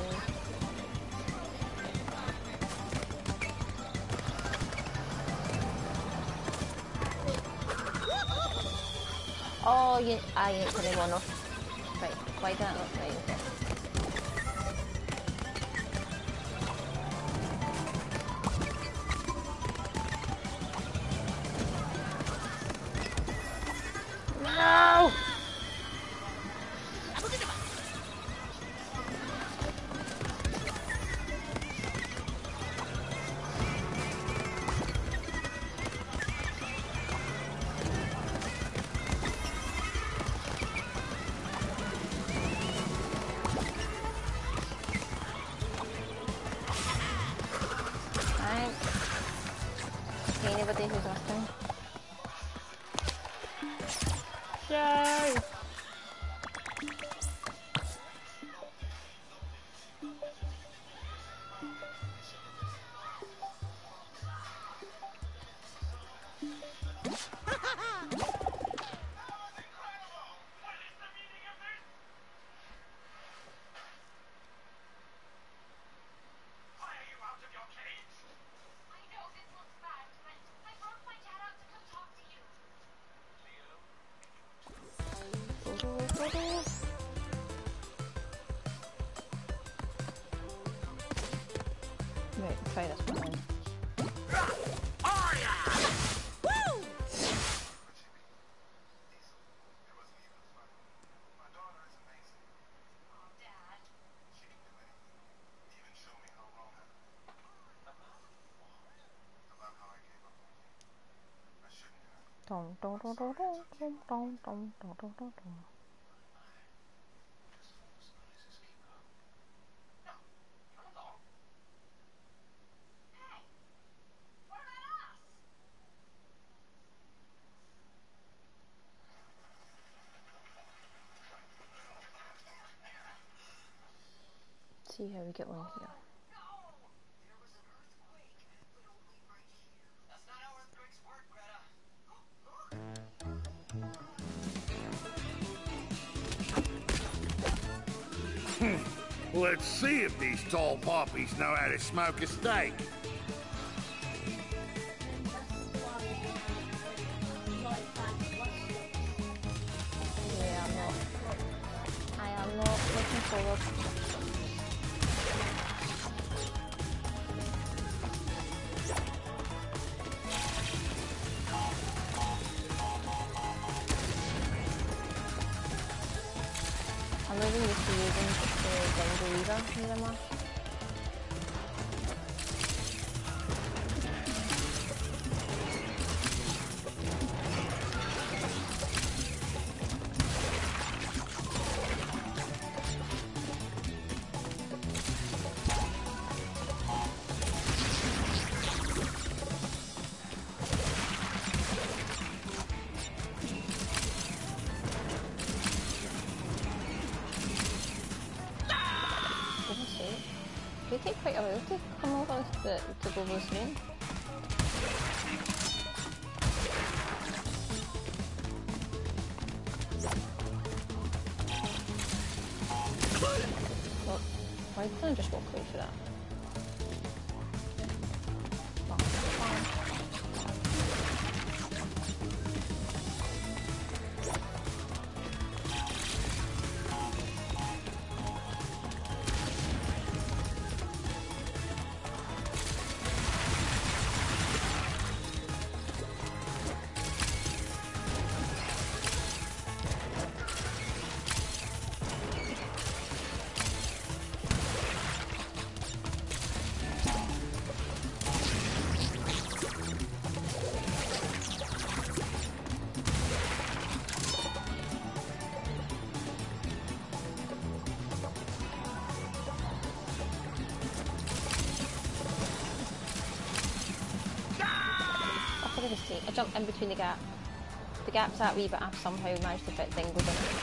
S1: Oh, you, I ain't putting one off. Right, why did that not right? Okay. No! Anybody who's listening. Yay! try this one then. Dum, dum, dum, dum, dum, dum, dum, dum, dum, dum, dum. See how we get on here.
S4: Let's see if these tall poppies know how to smoke a steak.
S1: Yeah, I'm not. I am not looking forward. I'm really used to using the Dangle Weaver here and there. They take quite a while to come over the, to go this lane. Well, why can't I just walk away for that? Oh, fine. I jumped in between the gap. The gap's that wee, but I've somehow managed to fit Dingles in it.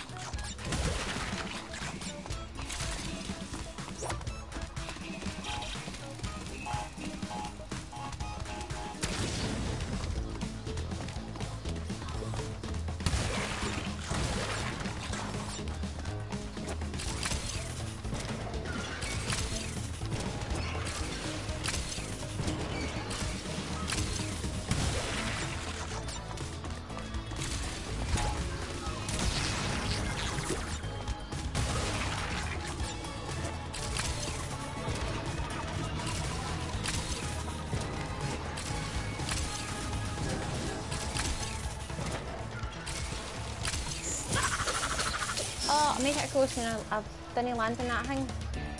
S1: Oh, I made it close and I, I didn't land in that thing.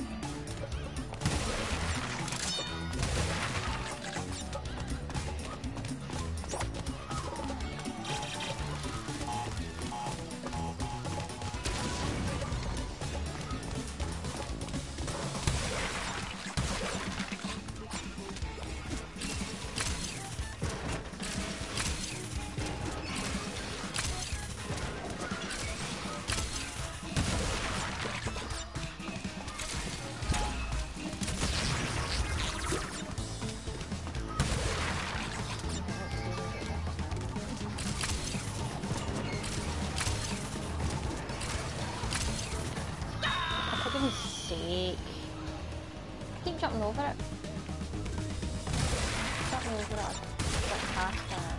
S1: Sake. I keep jumping over it. Jumping over it. Get past that.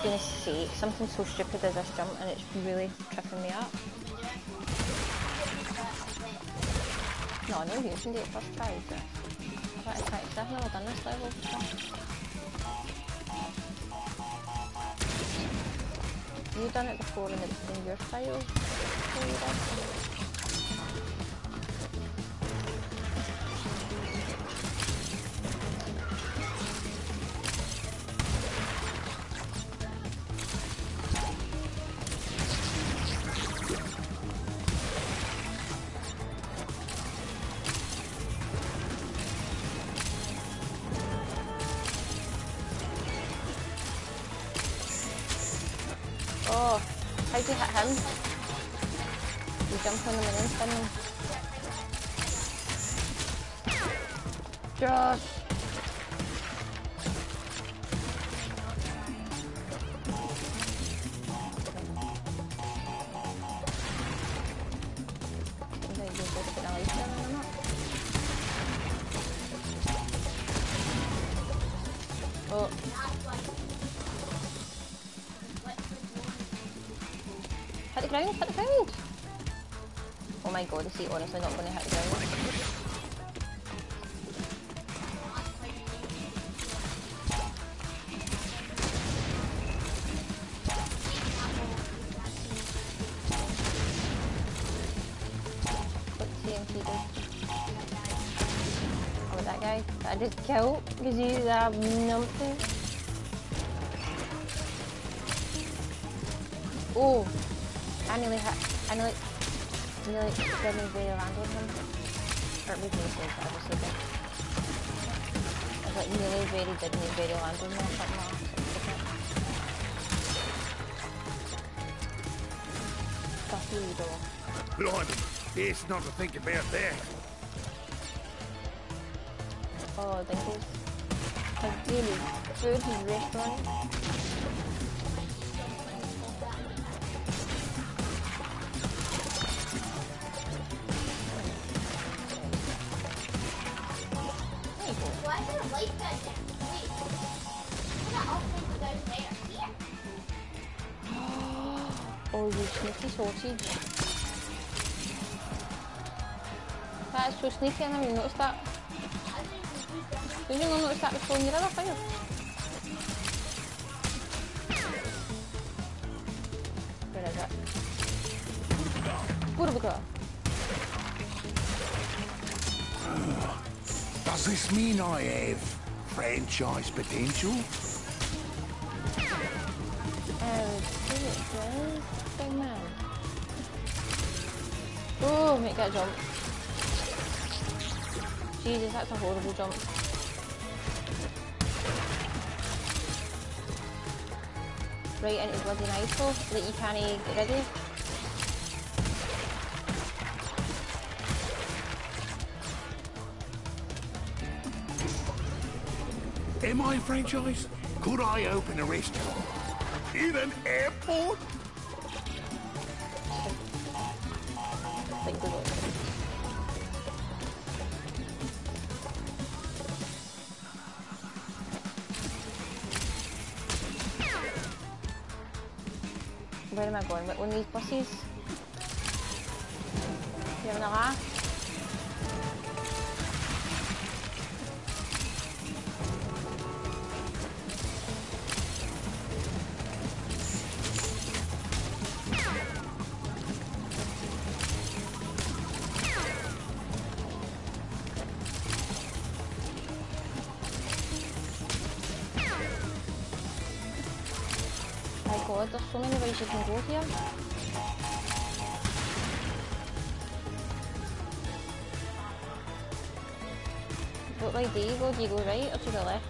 S1: goodness sake, something so stupid as this jump and it's really tripping me up. No, no, you can do it first try. So. I've had to try it. I've never done this level before. You've done it before in, the, in your style. So you did. Oh, how'd you hit him? You jump on him and then spin him. Josh! Oh. Hit the ground, hit the ground! Oh my god, is he honestly not going to hit the ground? What's T N T do? Oh, that guy that I just killed because he's a numpty. Oh! I nearly hit, I nearly, nearly didn't really land on him. Or it made no sense, I was so big. I was like nearly very, didn't very land on him or something like that. Stuffy wee dog.
S4: Blimey, best not to think about that.
S1: Oh, Dinkies. Like really, food and restaurant.
S2: Why is there a light guy there? Wait. Look at all things down there. Here.
S1: Oh, you sneaky sausage. That is so sneaky, I never even noticed that. Did you not notice that before in your other fire? Where is it? Burbuka.
S4: Does this mean I have franchise potential?
S1: Oh, see it does, big man. Oh, make that jump. Jesus, that's a horrible jump. Right into bloody nitro that you can't get rid of.
S4: Am I a franchise? Could I open a restaurant? In an airport?
S1: Like the road. Where am I going? With one of these buses? You having a laugh? My god, there's so many ways you can go here. What way do you go? Do you go right or to the left?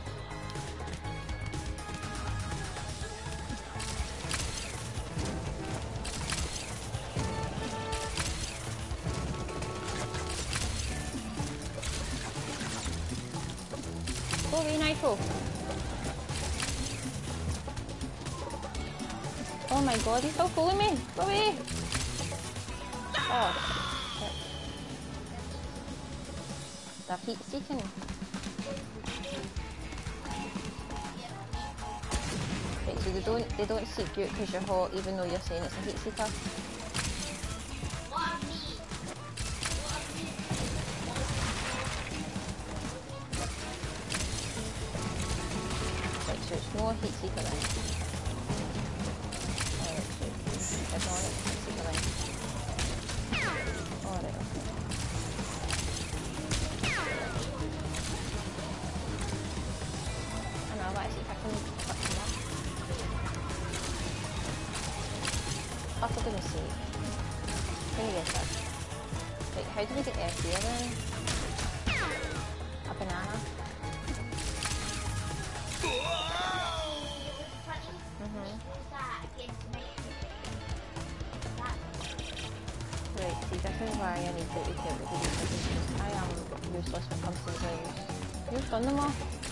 S1: Go away, Nitro. Oh my god, he's still following me! Go away! Oh, shit. They're heat seeking. Right, so they don't they don't seek you out because you're hot, even though you're saying it's a heat seeker. Right, so it's no heat seeker then. Alright, so ignore it, heat seeker then. Alright, okay. And I'll actually if I can touch them up. Oh, for goodness sake. Can you get that? Right, how do we get F here then? A banana? Mm-hmm. Right, see, this is why I need to be careful with these because I am useless when it comes to these levels. You've done them all?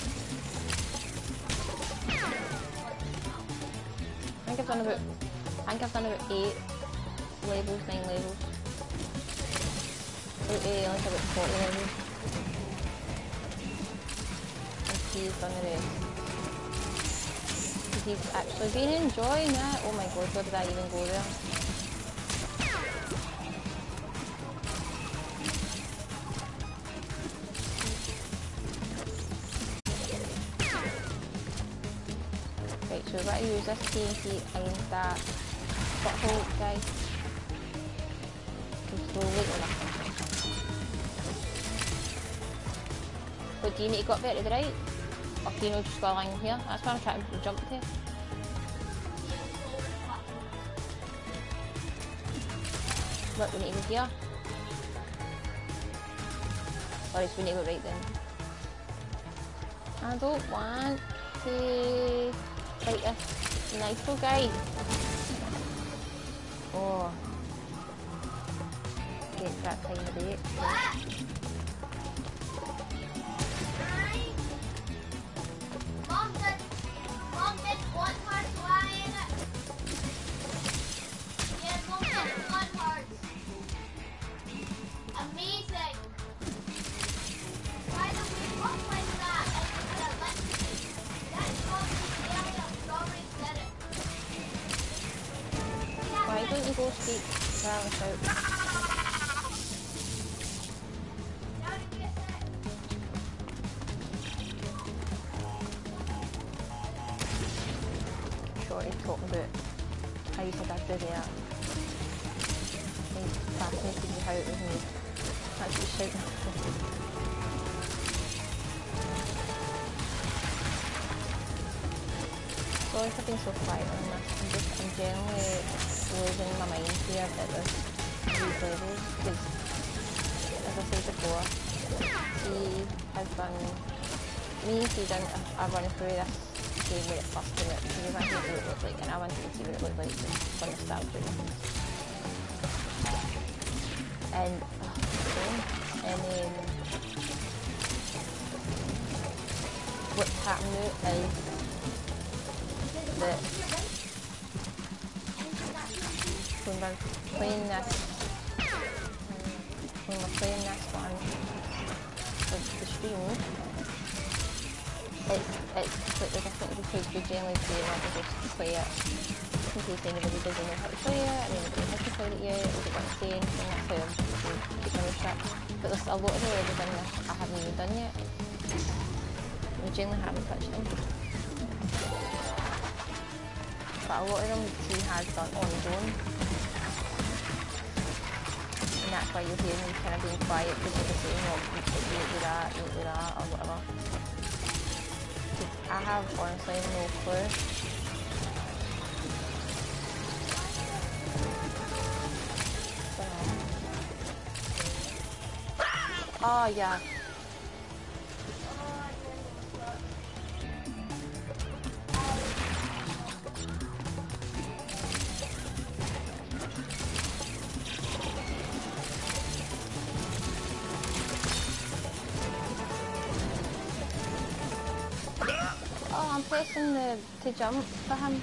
S1: I think I've done about I think I've done about eight levels, nine levels. Eight, eight, like about forty levels. And he's done the rest. He's actually been enjoying that. Oh my god, where did I even go there? Right, so we're going to use this T N T against that butthole guy. Go slowly enough. But do you need to go up there to the right? Or do you know just go along here? That's what I'm trying to jump to. Look, we need to go here. Or we need to go right then. I don't want to fight this nitro guy. Oh. Get that time of day. Why don't you go straight round the out? Sure, he's talking about how you said I'd do that. He's fascinated with how it was made. That's what he's shouting. Sorry for being so quiet on this. I'm just, I'm generally losing my mind here at this, these levels because, as I said before, he has done, me and he done a, a run through this game when it first came out because we wanted to see what it looked like and I wanted to see what it looked like when it started doing it. And, oh, and then, what's happened now is that when we're playing this, when we're playing this one, the, the stream, it's, it's completely different because we generally play it and just play it in case anybody doesn't know how to play it, and anybody hasn't played it yet, or they want to say anything, that's how I'm keep my mouth shut. But there's a lot of the levels in this I haven't even done yet. We generally haven't touched them. But a lot of them he has done on his own. And that's why you'll hear me kind of being quiet because you're saying, well, you need to do that, you need to do that, or whatever. I have honestly no clue. Oh yeah. Oh, I'm pressing the to jump for him.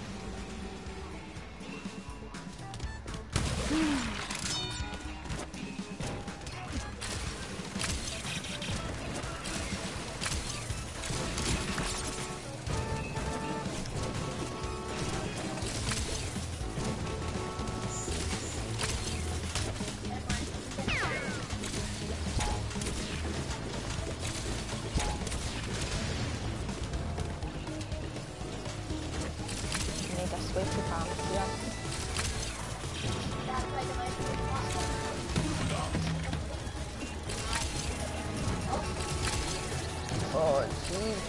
S1: two farms here.
S2: That's why the most
S1: Oh, jeez.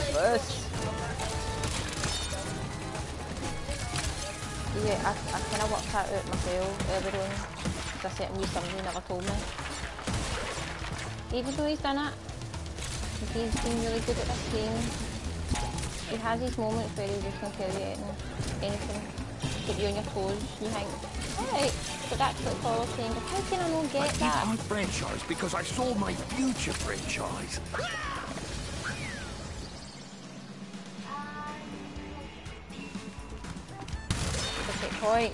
S1: Yeah, I, I kind of worked that out myself earlier on, because I certainly knew somebody who never told me. Even though he's done it, he's been really good at this game. He has these moments where he just can tell you anything, anything, keep you on your toes. You think, alright, but that's what Paul's saying, but how can I not
S4: I
S1: get
S4: did
S1: that?
S4: my franchise because I saw my future franchise.
S1: Point.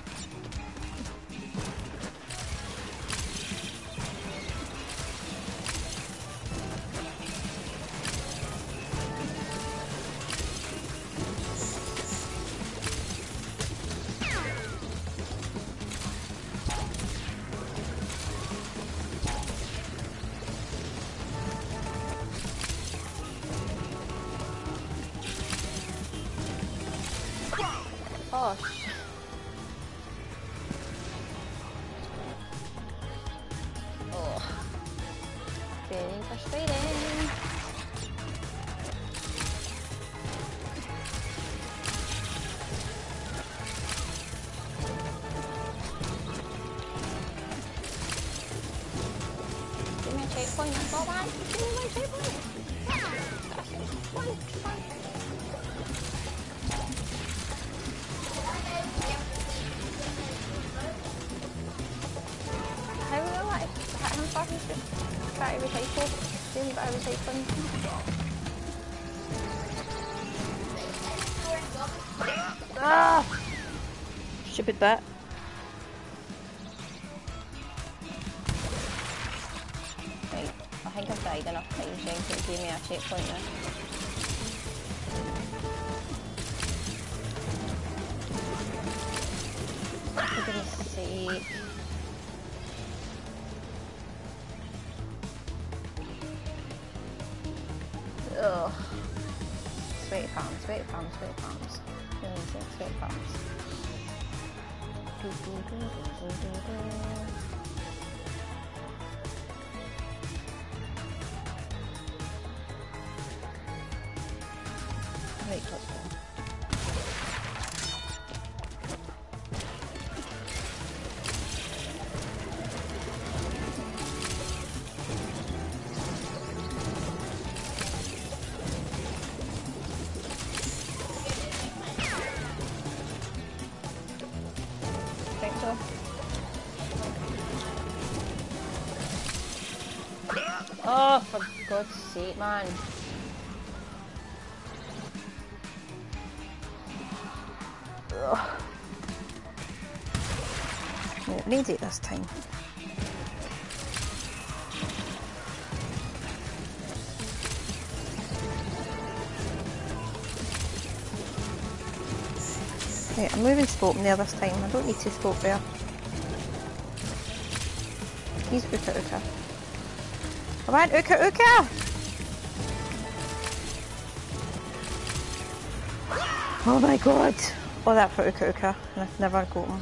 S1: Oh, shit. Oh. Very frustrating. Give me a checkpoint, that's all, man. Give me my checkpoint. One, one. How will I hit him first? Just try to recycle. See if I recycling. Ah! Stupid bit. Right, I think I've died enough times then to give me a checkpoint now. For goodness sake. Ugh. Sweaty palms, sweaty palms, sweaty palms. Amazing, sweaty palms. Do, do, do, do, do, do, do. Right, let's go. Think so? Oh, for God's sake, man. Ugh. No, need it this time. Right, I'm moving Spoke there this time. I don't need to Spoke there. He's Uka Uka. I want Uka Uka! Oh my god! Oh, that for Uka Uka, and I've never got him.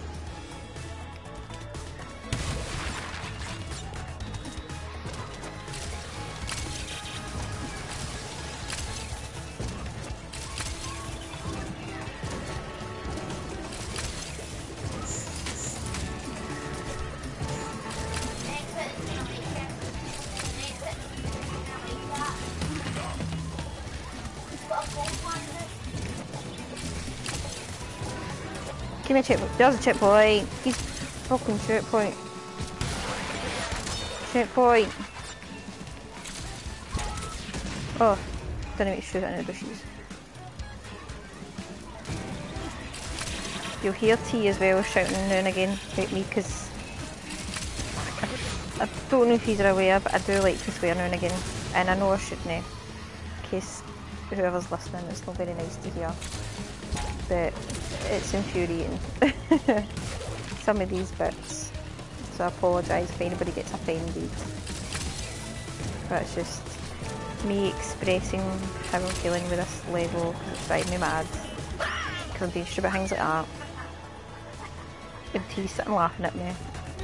S1: Give me a checkpoint. There's a checkpoint. He's fucking checkpoint. Checkpoint. Oh, didn't make sure that any bushes. You'll hear T as well shouting now and again at me because I, I don't know if he's aware, but I do like to swear now and again, and I know I shouldn't, in case whoever's listening, it's not very nice to hear. But it's infuriating, some of these bits, so I apologise if anybody gets offended. But it's just me expressing how I'm feeling with this level, because it's driving me mad. because I'm being stupid things like that. And he's sitting laughing at me.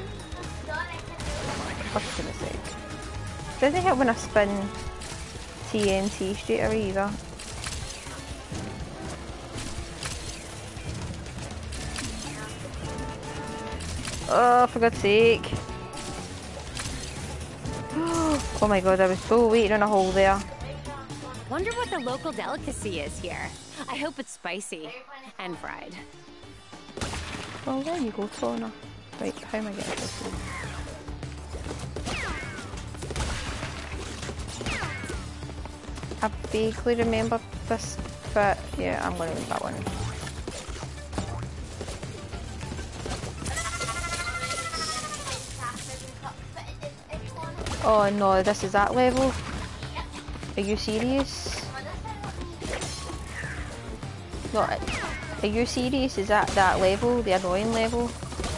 S1: For goodness sake. Doesn't help when I spin T N T straight away either. Oh, for God's sake. Oh my god, I was so waiting on a hole there.
S8: Wonder what the local delicacy is here. I hope it's spicy and fried.
S1: Well, there you go, Tona. Right, how am I getting this one? I vaguely remember this, but yeah, I'm gonna leave that one. Oh no, this is that level? Are you serious? No, are you serious? Is that that level? The annoying level?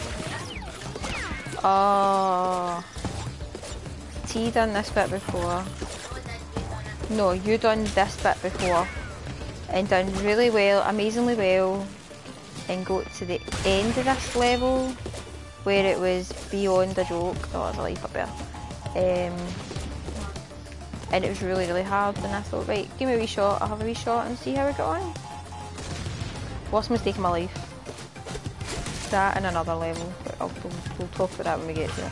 S1: Oh. T done this bit before. No, you done this bit before. And done really well, amazingly well. And got to the end of this level where it was beyond a joke. Oh, there's a life up there. Um, and it was really, really hard, and I thought, right, give me a wee shot, I'll have a wee shot and see how we go on. Worst mistake of my life. That and another level, but I'll, we'll, we'll talk about that when we get to it.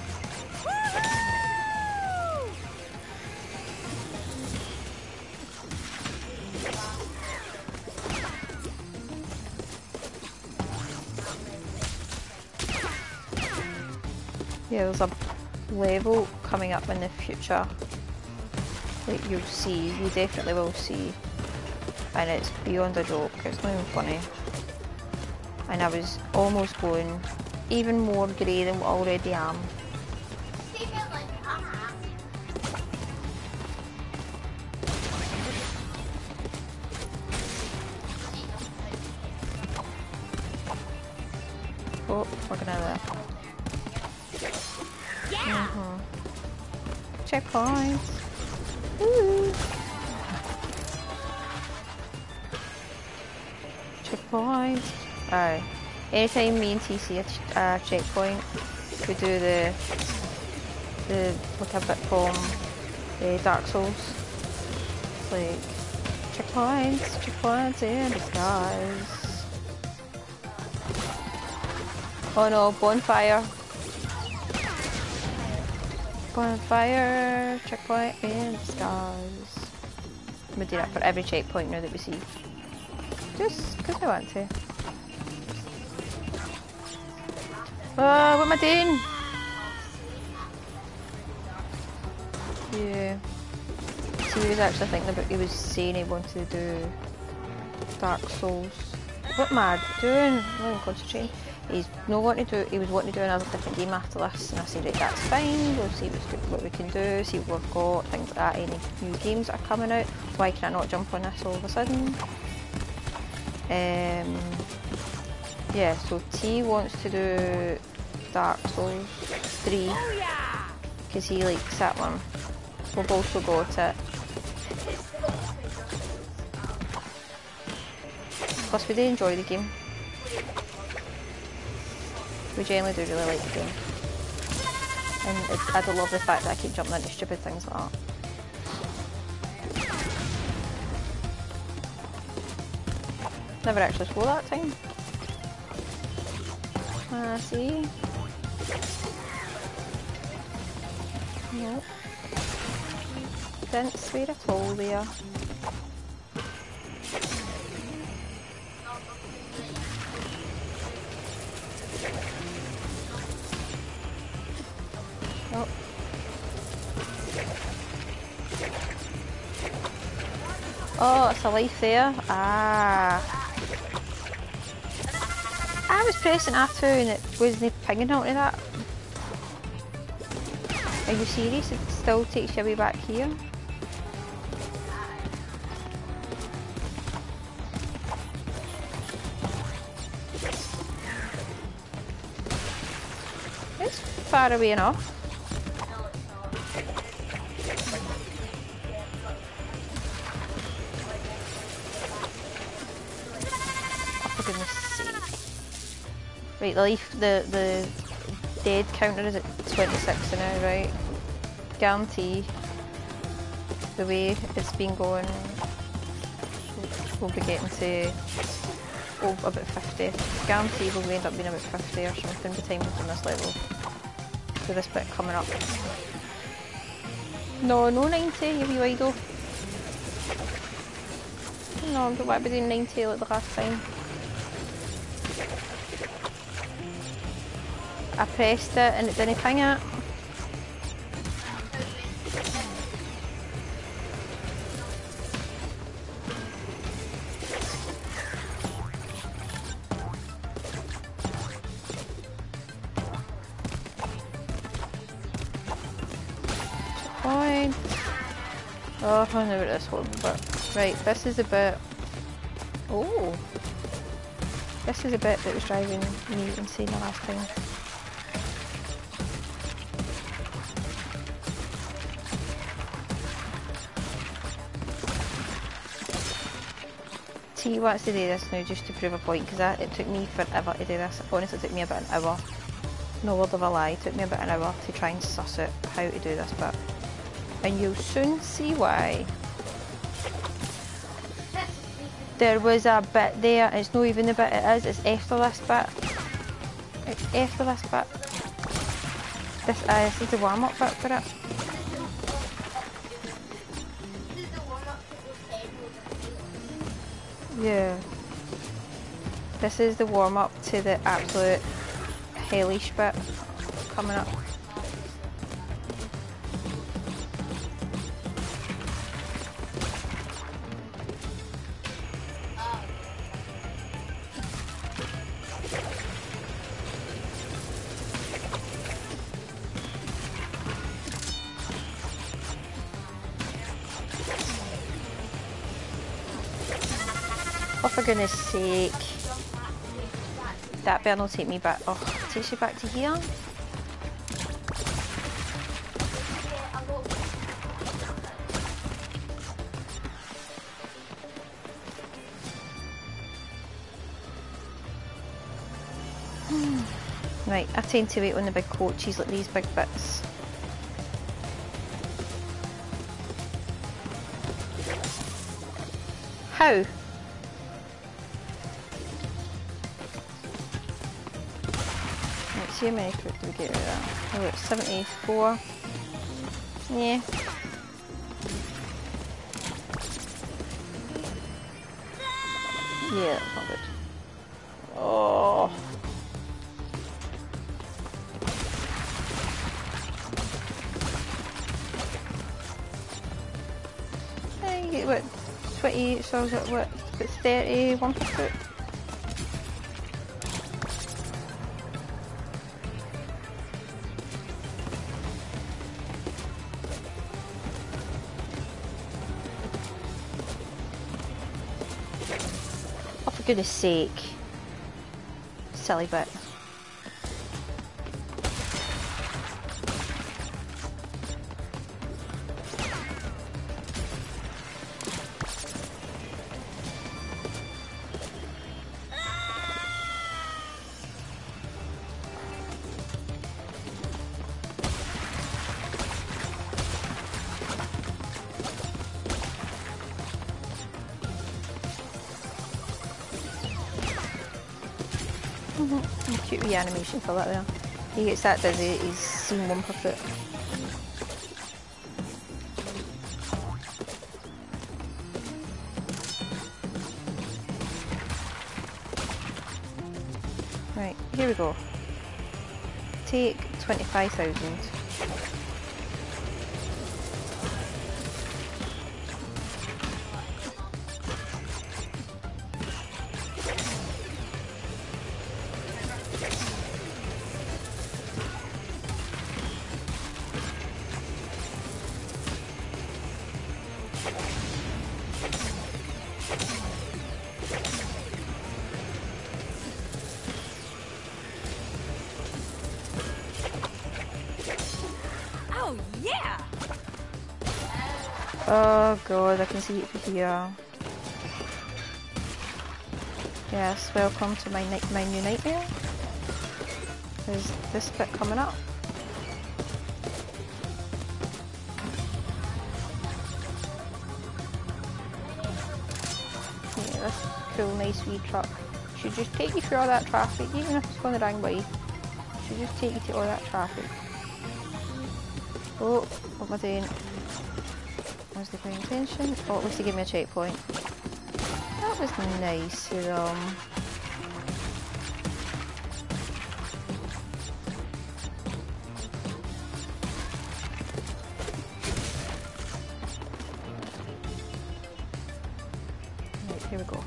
S1: Yeah, there's a level coming up in the future that you'll see, you definitely will see, and it's beyond a joke, it's not even funny. And I was almost going even more grey than what I already am. Oh, we're gonna there. Yeah. Mm-hmm. Checkpoints. Woo. Checkpoint. Alright. Anytime me and T see a ch uh, checkpoint, we do the the like a bit from uh, Dark Souls. It's like checkpoints, checkpoints in disguise. Oh no, bonfire. Bonfire, checkpoint in disguise. We do that for every checkpoint now that we see. Just because I want to. Uh, what am I doing? Yeah. See, he was actually thinking about, he was saying he wanted to do Dark Souls. What am I doing? I'm not concentrating. He's no wanting to do, he was wanting to do another different game after this, and I said, right, that's fine, we'll see what's good, what we can do, see what we've got, things like that, any new games that are coming out. Why can I not jump on this all of a sudden? Um, yeah, so T wants to do Dark Souls three, because he likes that one. We've also got it. Plus we do enjoy the game. We generally do really like the game. And it, I don't love the fact that I keep jumping into stupid things like that. Never actually scored that time. Ah, uh, see? Nope. Didn't swear at all there. Oh. Oh, it's a life there. Ah. I was pressing R two and it wasn't pinging out of that. Are you serious? It still takes you way back here? It's far away enough. for goodness sake. Right, the leaf, the, the dead counter is at twenty-six now, right? Guarantee the way it's been going, we'll be getting to oh, about fifty. Guarantee we'll end up being about fifty or something by the time we've done this level. With this bit coming up. No, no ninety, you wee idle. No, I don't want to be doing ninety like the last time. I pressed it and it didn't ping it. Point. Oh, I know what this horrible bit. Right, this is a bit. Oh, this is a bit that was driving me insane the last time. T wants to do this now just to prove a point, because it took me forever to do this. Honestly, it took me about an hour. No word of a lie, it took me about an hour to try and suss out how to do this bit. And you'll soon see why. There was a bit there, it's not even the bit it is, it's after this bit. It's after this bit. This, uh, this is the warm-up bit for it. Yeah. This is the warm-up to the absolute hellish bit coming up. Oh, for goodness sake. That bit will take me back. Oh, it takes you back to here. Right, I tend to wait on the big coaches like these big bits. How? Let's see how many quick do we get out of that. Oh, it's seventy-four. Yeah. Yeah, that's not good. Oh. Hey, you get what? twenty, so is it what? It's thirty-one per foot. Oh, for goodness sake. Silly bit. Cute wee animation for that there. He gets that dizzy, he's seen one per foot. Right, here we go. Take twenty-five thousand. Oh god, I can see it from here. Yes, welcome to my night, my new nightmare. There's this bit coming up. Yeah, this cool, nice wee truck should just take you through all that traffic, even if it's going the wrong way. Should just take you to all that traffic. Oh, what am I doing? Was they paying attention? Oh, at least they gave me a checkpoint. That was nice of them. Right, here we go.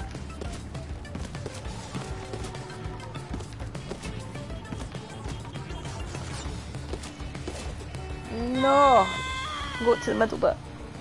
S1: No! Go to the middle bit.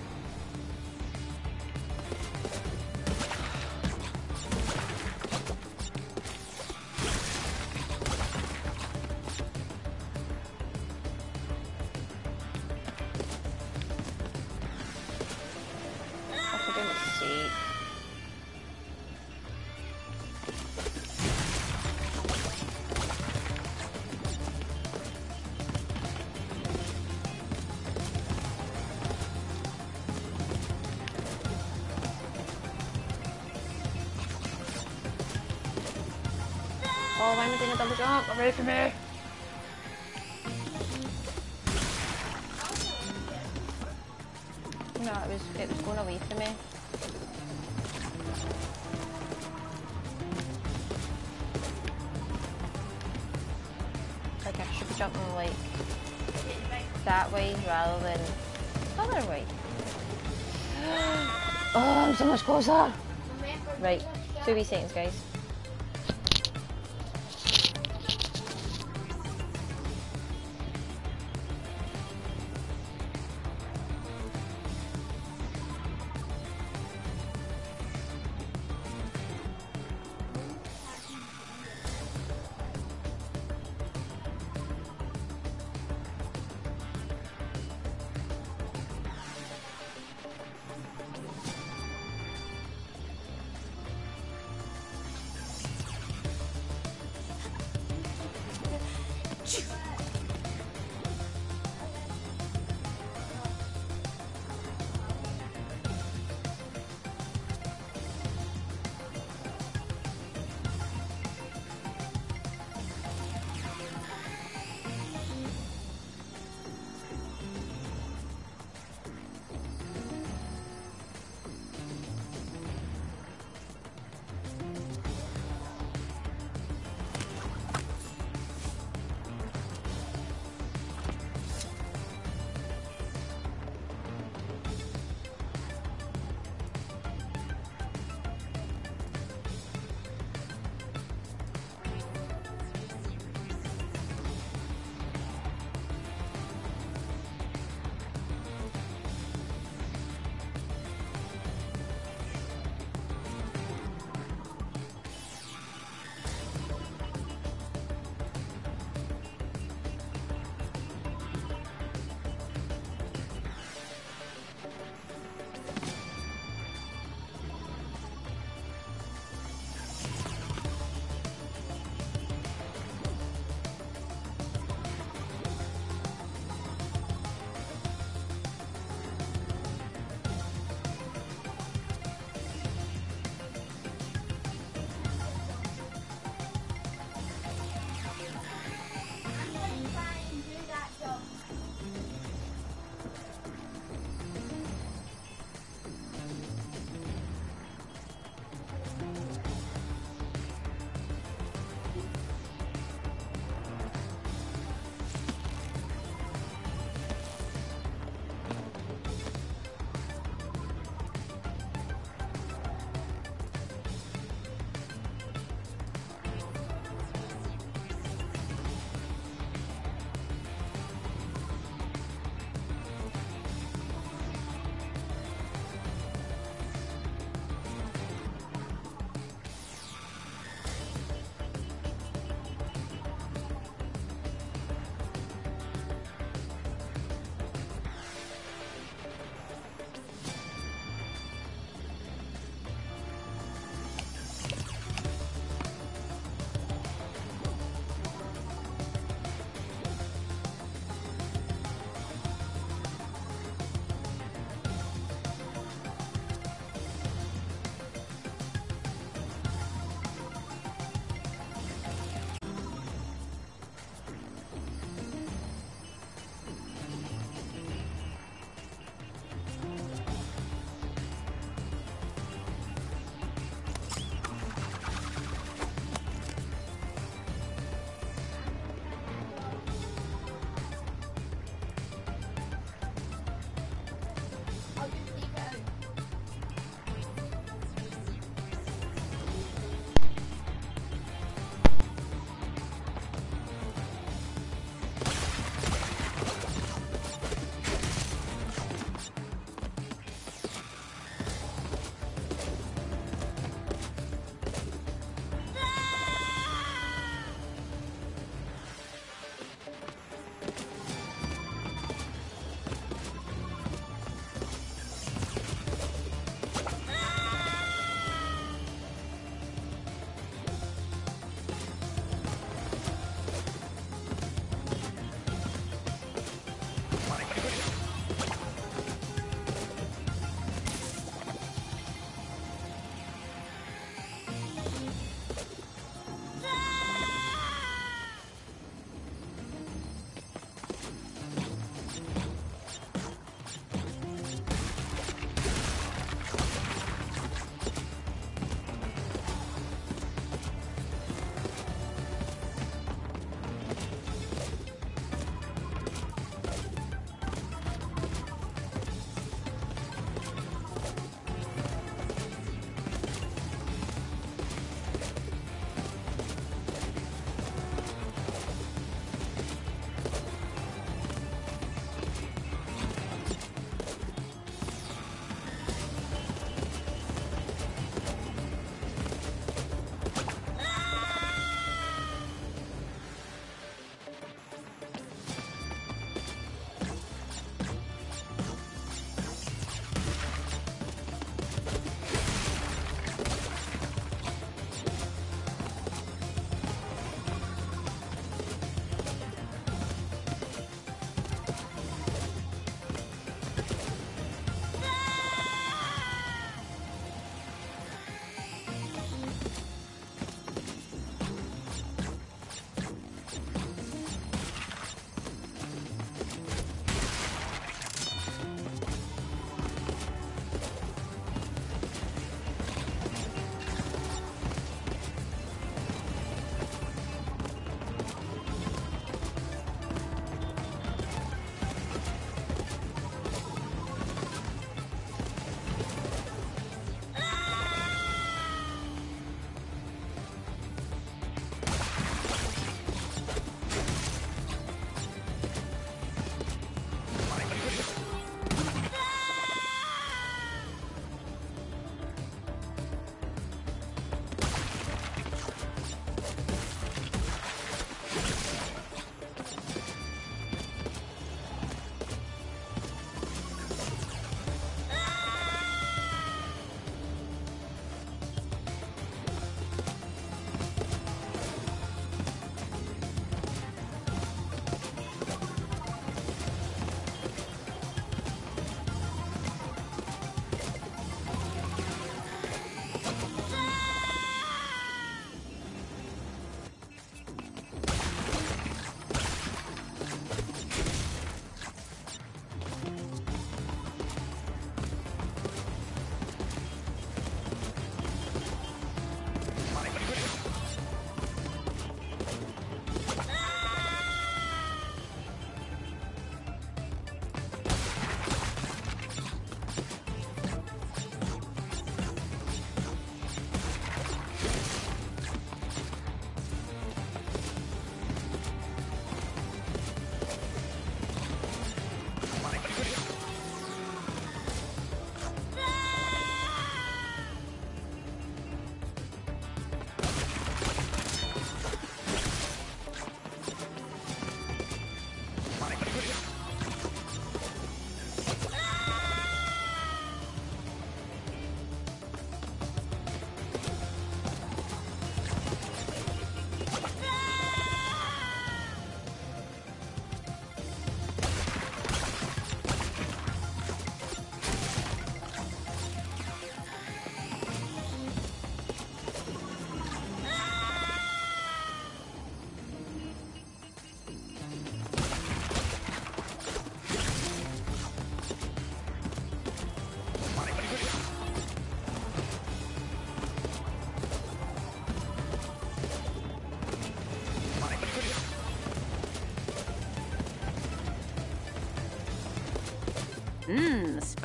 S1: Oh, why am I doing a double jump? I'm ready for me. No, it was it was going away from me. Like I should be jumping like that way rather than the other way. Oh, I'm so much closer. Right, two wee seconds, guys.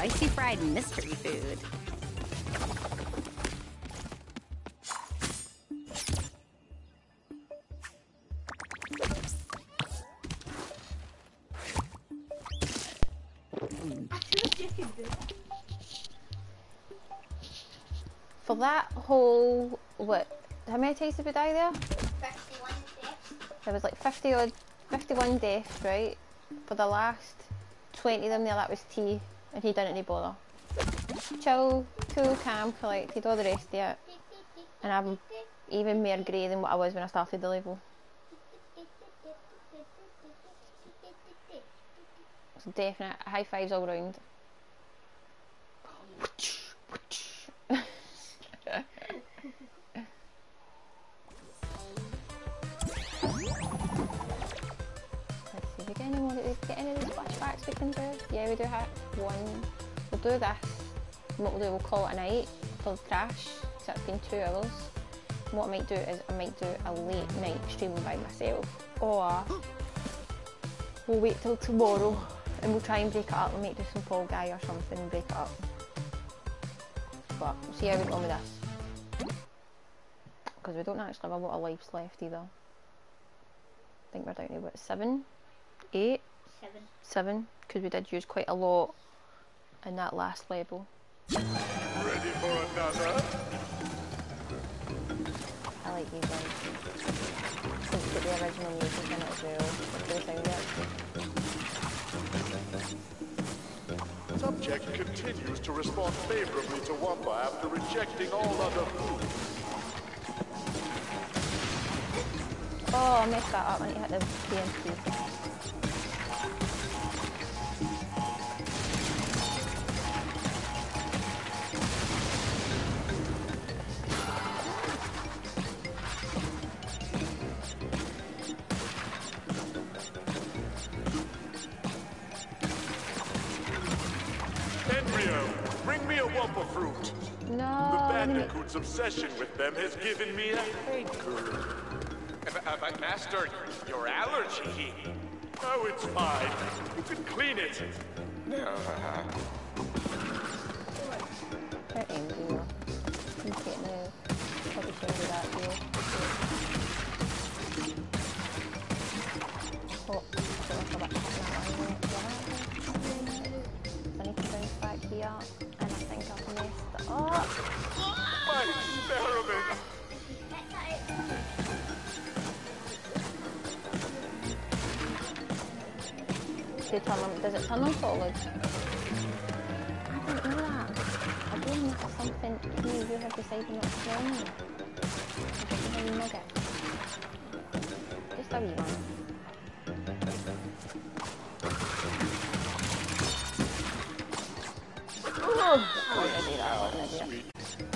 S8: spicy fried mystery food.
S1: For that whole, what, how many times did we die there?
S2: fifty-one deaths.
S1: There was like fifty odd, fifty-one deaths, right? For the last twenty of them there, that was T, and he didn't bother. Chill, cool, calm, collected, all the rest of it. And I'm even more grey than what I was when I started the level. So definite high fives all round. Let's see, we get any more, we get any of these flashbacks we can do? Yeah, we do have one. We'll do this. And what we'll do, we'll call it a night for Crash, so it's been two hours. And what I might do is I might do a late night stream by myself, or we'll wait till tomorrow and we'll try and break it up. We might do some Fall Guy or something and break it up. But we'll see how we go on with this. Because we don't actually have a lot of lives left either. I think we're down to what, seven? Eight?
S2: Seven.
S1: Seven, because we did use quite a lot in that last level.
S4: Ready for another?
S1: I like these ones. Let's put the original music in it as well. Let's do the sound it.
S4: Subject continues to respond favorably to Wumpa after rejecting all other food.
S1: Oh, I messed that up. I need to hit the T N T.
S4: Bring me a Wumpa fruit.
S1: No.
S4: The Bandicoot's obsession with them has given me a hanker.
S10: Uh, but Master, your allergy.
S4: Oh, it's fine. You can clean it.
S10: Uh,
S1: Quite angry though. I'm getting the probably should do that here. Oh, I don't know if I'm back I need to bounce back here, and I think I've messed it up.
S4: My experiment.
S1: Do you turn them, does it turn them solid? I didn't know that. I don't know if something here you have decided not to tell me. Just a wee nugget. Just a wee one. Oh, I wasn't gonna do that, I wasn't gonna do it.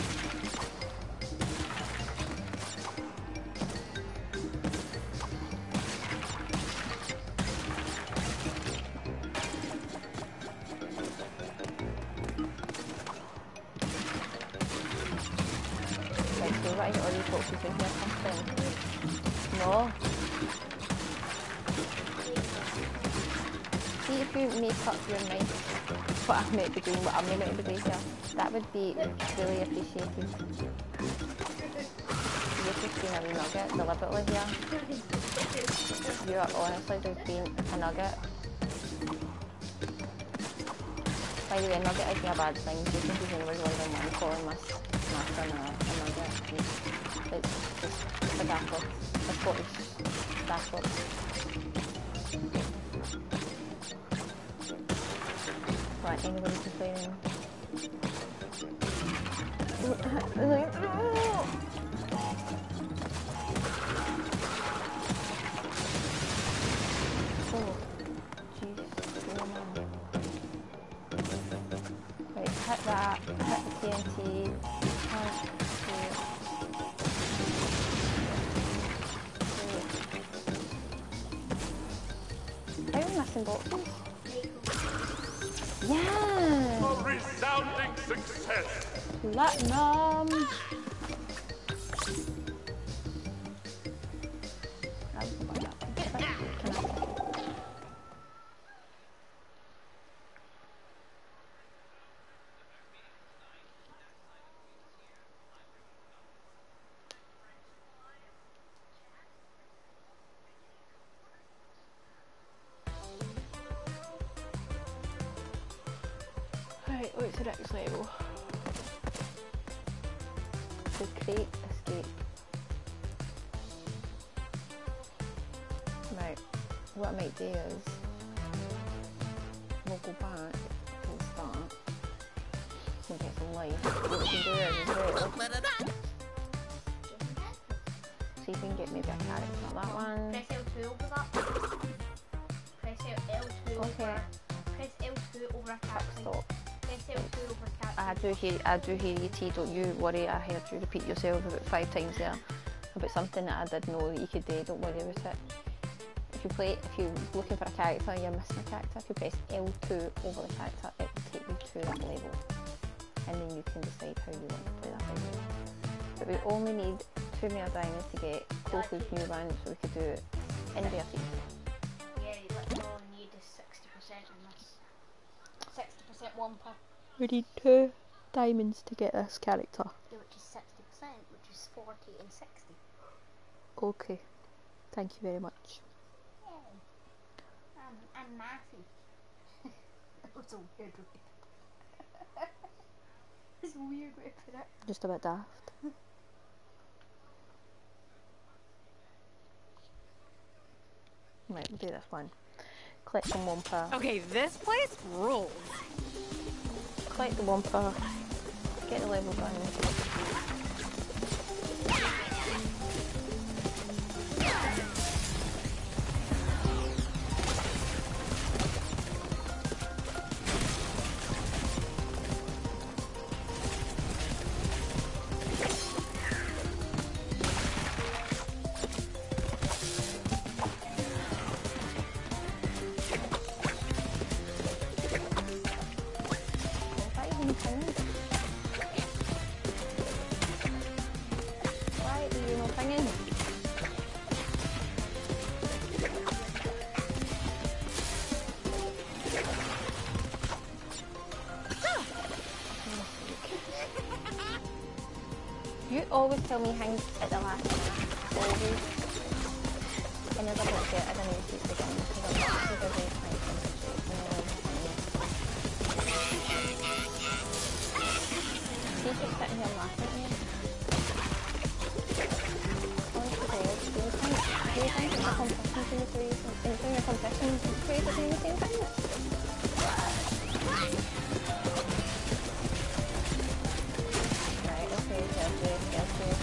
S1: Right, or you thought you could hear something? No. See if you make up your mind what I'm meant to be doing, what I'm meant to be doing here. That would be really appreciated. You're just being a wee nugget deliberately here. You are honestly just being a nugget. By the way, nugget isn't a bad thing. You can be anywhere more than one calling this master and a, a nugget. It's just a apple. It's what it's apple. Right, anybody complaining? Oh, jeez, right, hit that, hit the T N T, one, two, three. Are we missing boxes? Yeah!
S4: A resounding success!
S1: Platinum! next level. The crate escape. Right, what I might do is we'll go back to the start and get some life. What we can do is as well, see if we can get maybe a character. That one.
S2: Press L two over that. Press L two
S1: Okay.
S2: over. Press L two over a character.
S1: Stop.
S2: Press L two over a character.
S1: I do hear, I do hear you, T. Don't you worry. I heard you repeat yourself about five times there about something that I did know that you could do. Don't worry about it. If you play, if you're looking for a character, you're missing a character. If you press L two over the character, it will take you to that level, and then you can decide how you want to play that level. But we only need two more diamonds to get Coco's new one, so we could do it in bare feet.
S2: Yeah, you literally need a sixty percent in this. sixty percent one per.
S1: We need two diamonds to get this character.
S2: Yeah, which is sixty percent, which is forty and sixty.
S1: Okay, thank you very much.
S2: Yeah. Um, and mathy. That was a weird way. It's a weird way to put it.
S1: Just a bit daft. Right, we'll do this one. Collect the Wumper.
S3: Okay, this place rules.
S1: Collect the Wumper. Get the level done. You always tell me things at the last minute. Always. And as I don't say it, I don't even keep the game because I'm not too busy trying to concentrate. And then see, you keep sitting here laughing at me. Honestly, guys, do you think, do you think it's a competition for you to use anything in a competition for you to do the same thing? Right, okay, carefully, carefully.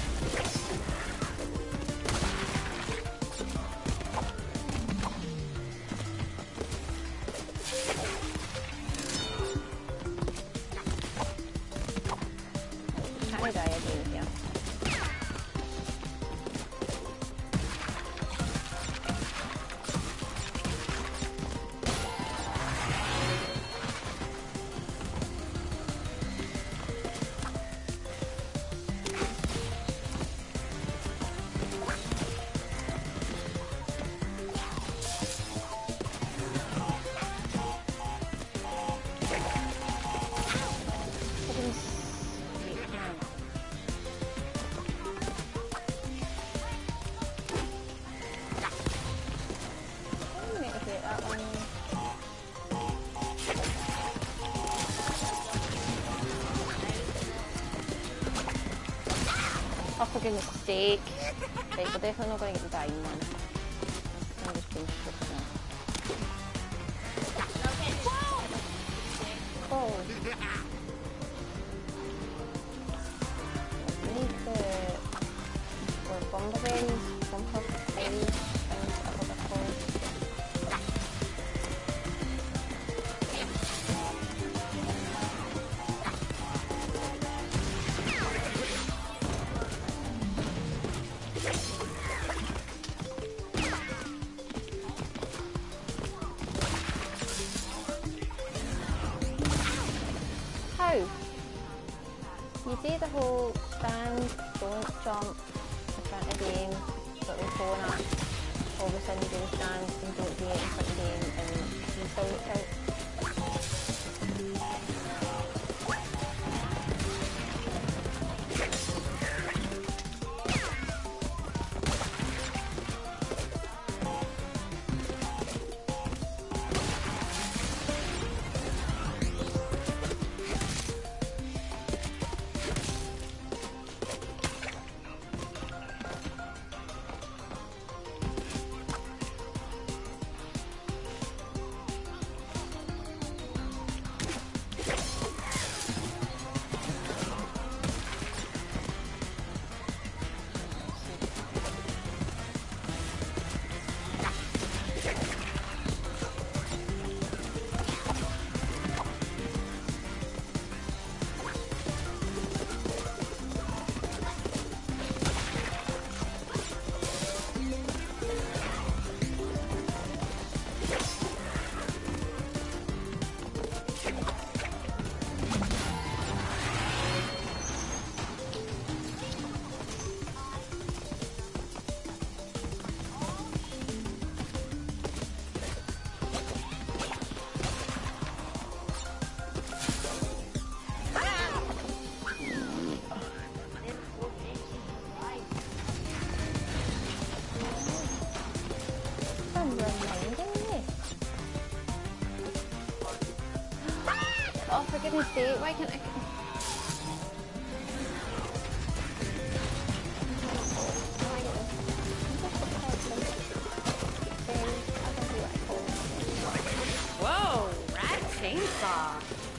S1: Tiny die again here. Oh, for goodness sake. Right, we're definitely not going to get the dying one. I'm just being stupid now. Oh. We need the... or bomber berries, bumper berries, things, whatever they're called. How? You do the whole stand, don't jump in front of game, but with corner, all of a sudden you do the stand and don't do it in front of game and you still look out. goodness sake, why can't I...
S3: Whoa, rat chainsaw.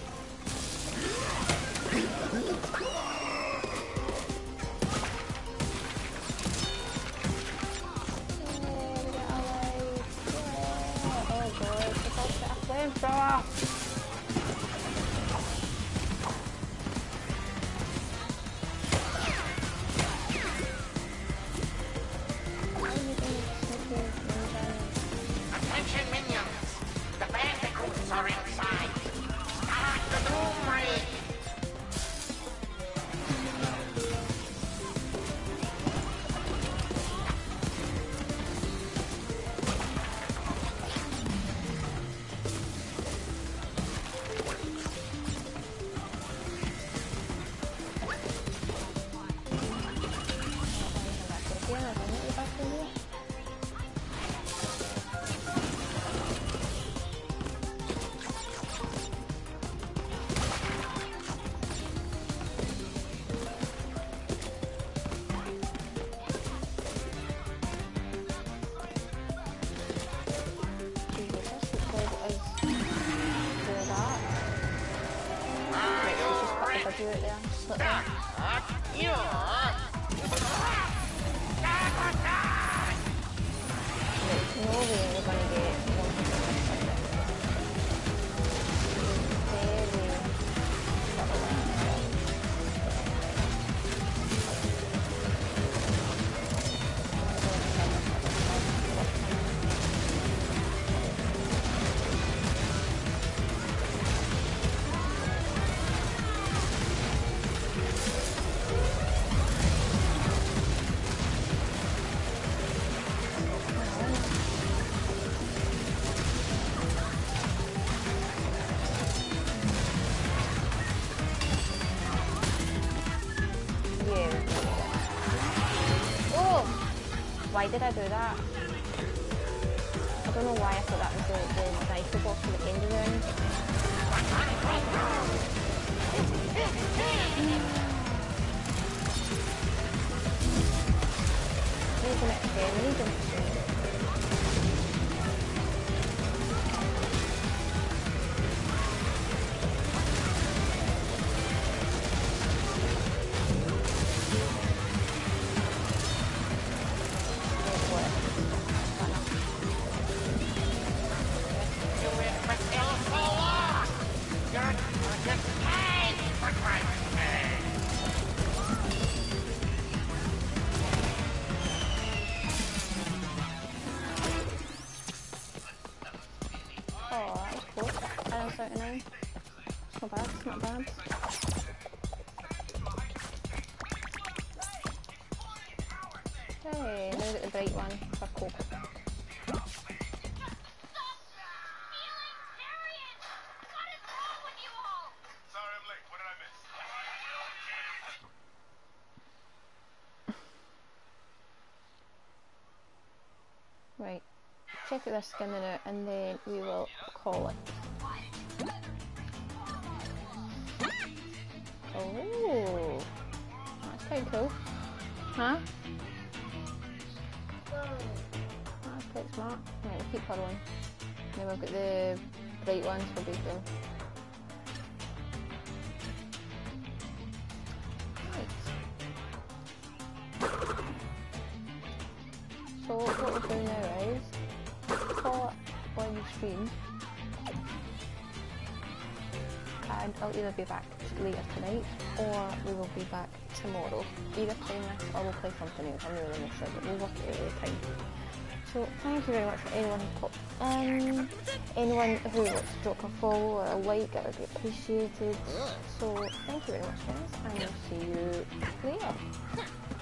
S1: Flamethrower!
S11: Attention minions! The Bandicoots are inside! Start the doom raid!
S1: Do it there, split that. There's no way we're gonna get one hundred percent of it. Very Why did I do that? I don't know why I thought that was the, the rifle box at the end of the round. He's an extreme, we need him. It's not bad, it's not bad. Hey, now we get the bright one for Coke. Right, check out this skin minute and then we will call it. Oh, that's quite cool. Huh? That's quite smart. Right, we'll keep her on. Then we've got the bright ones for both of them. Right. So what we'll do now is call it on the stream. And I'll either be back later tonight or we will be back tomorrow. Either playing this or we'll play something else. I'm really not sure, but we'll work it out at the time. So thank you very much for anyone who popped in. Anyone who wants to drop a follow or a like, that would be appreciated. So thank you very much guys, and I'll see you later.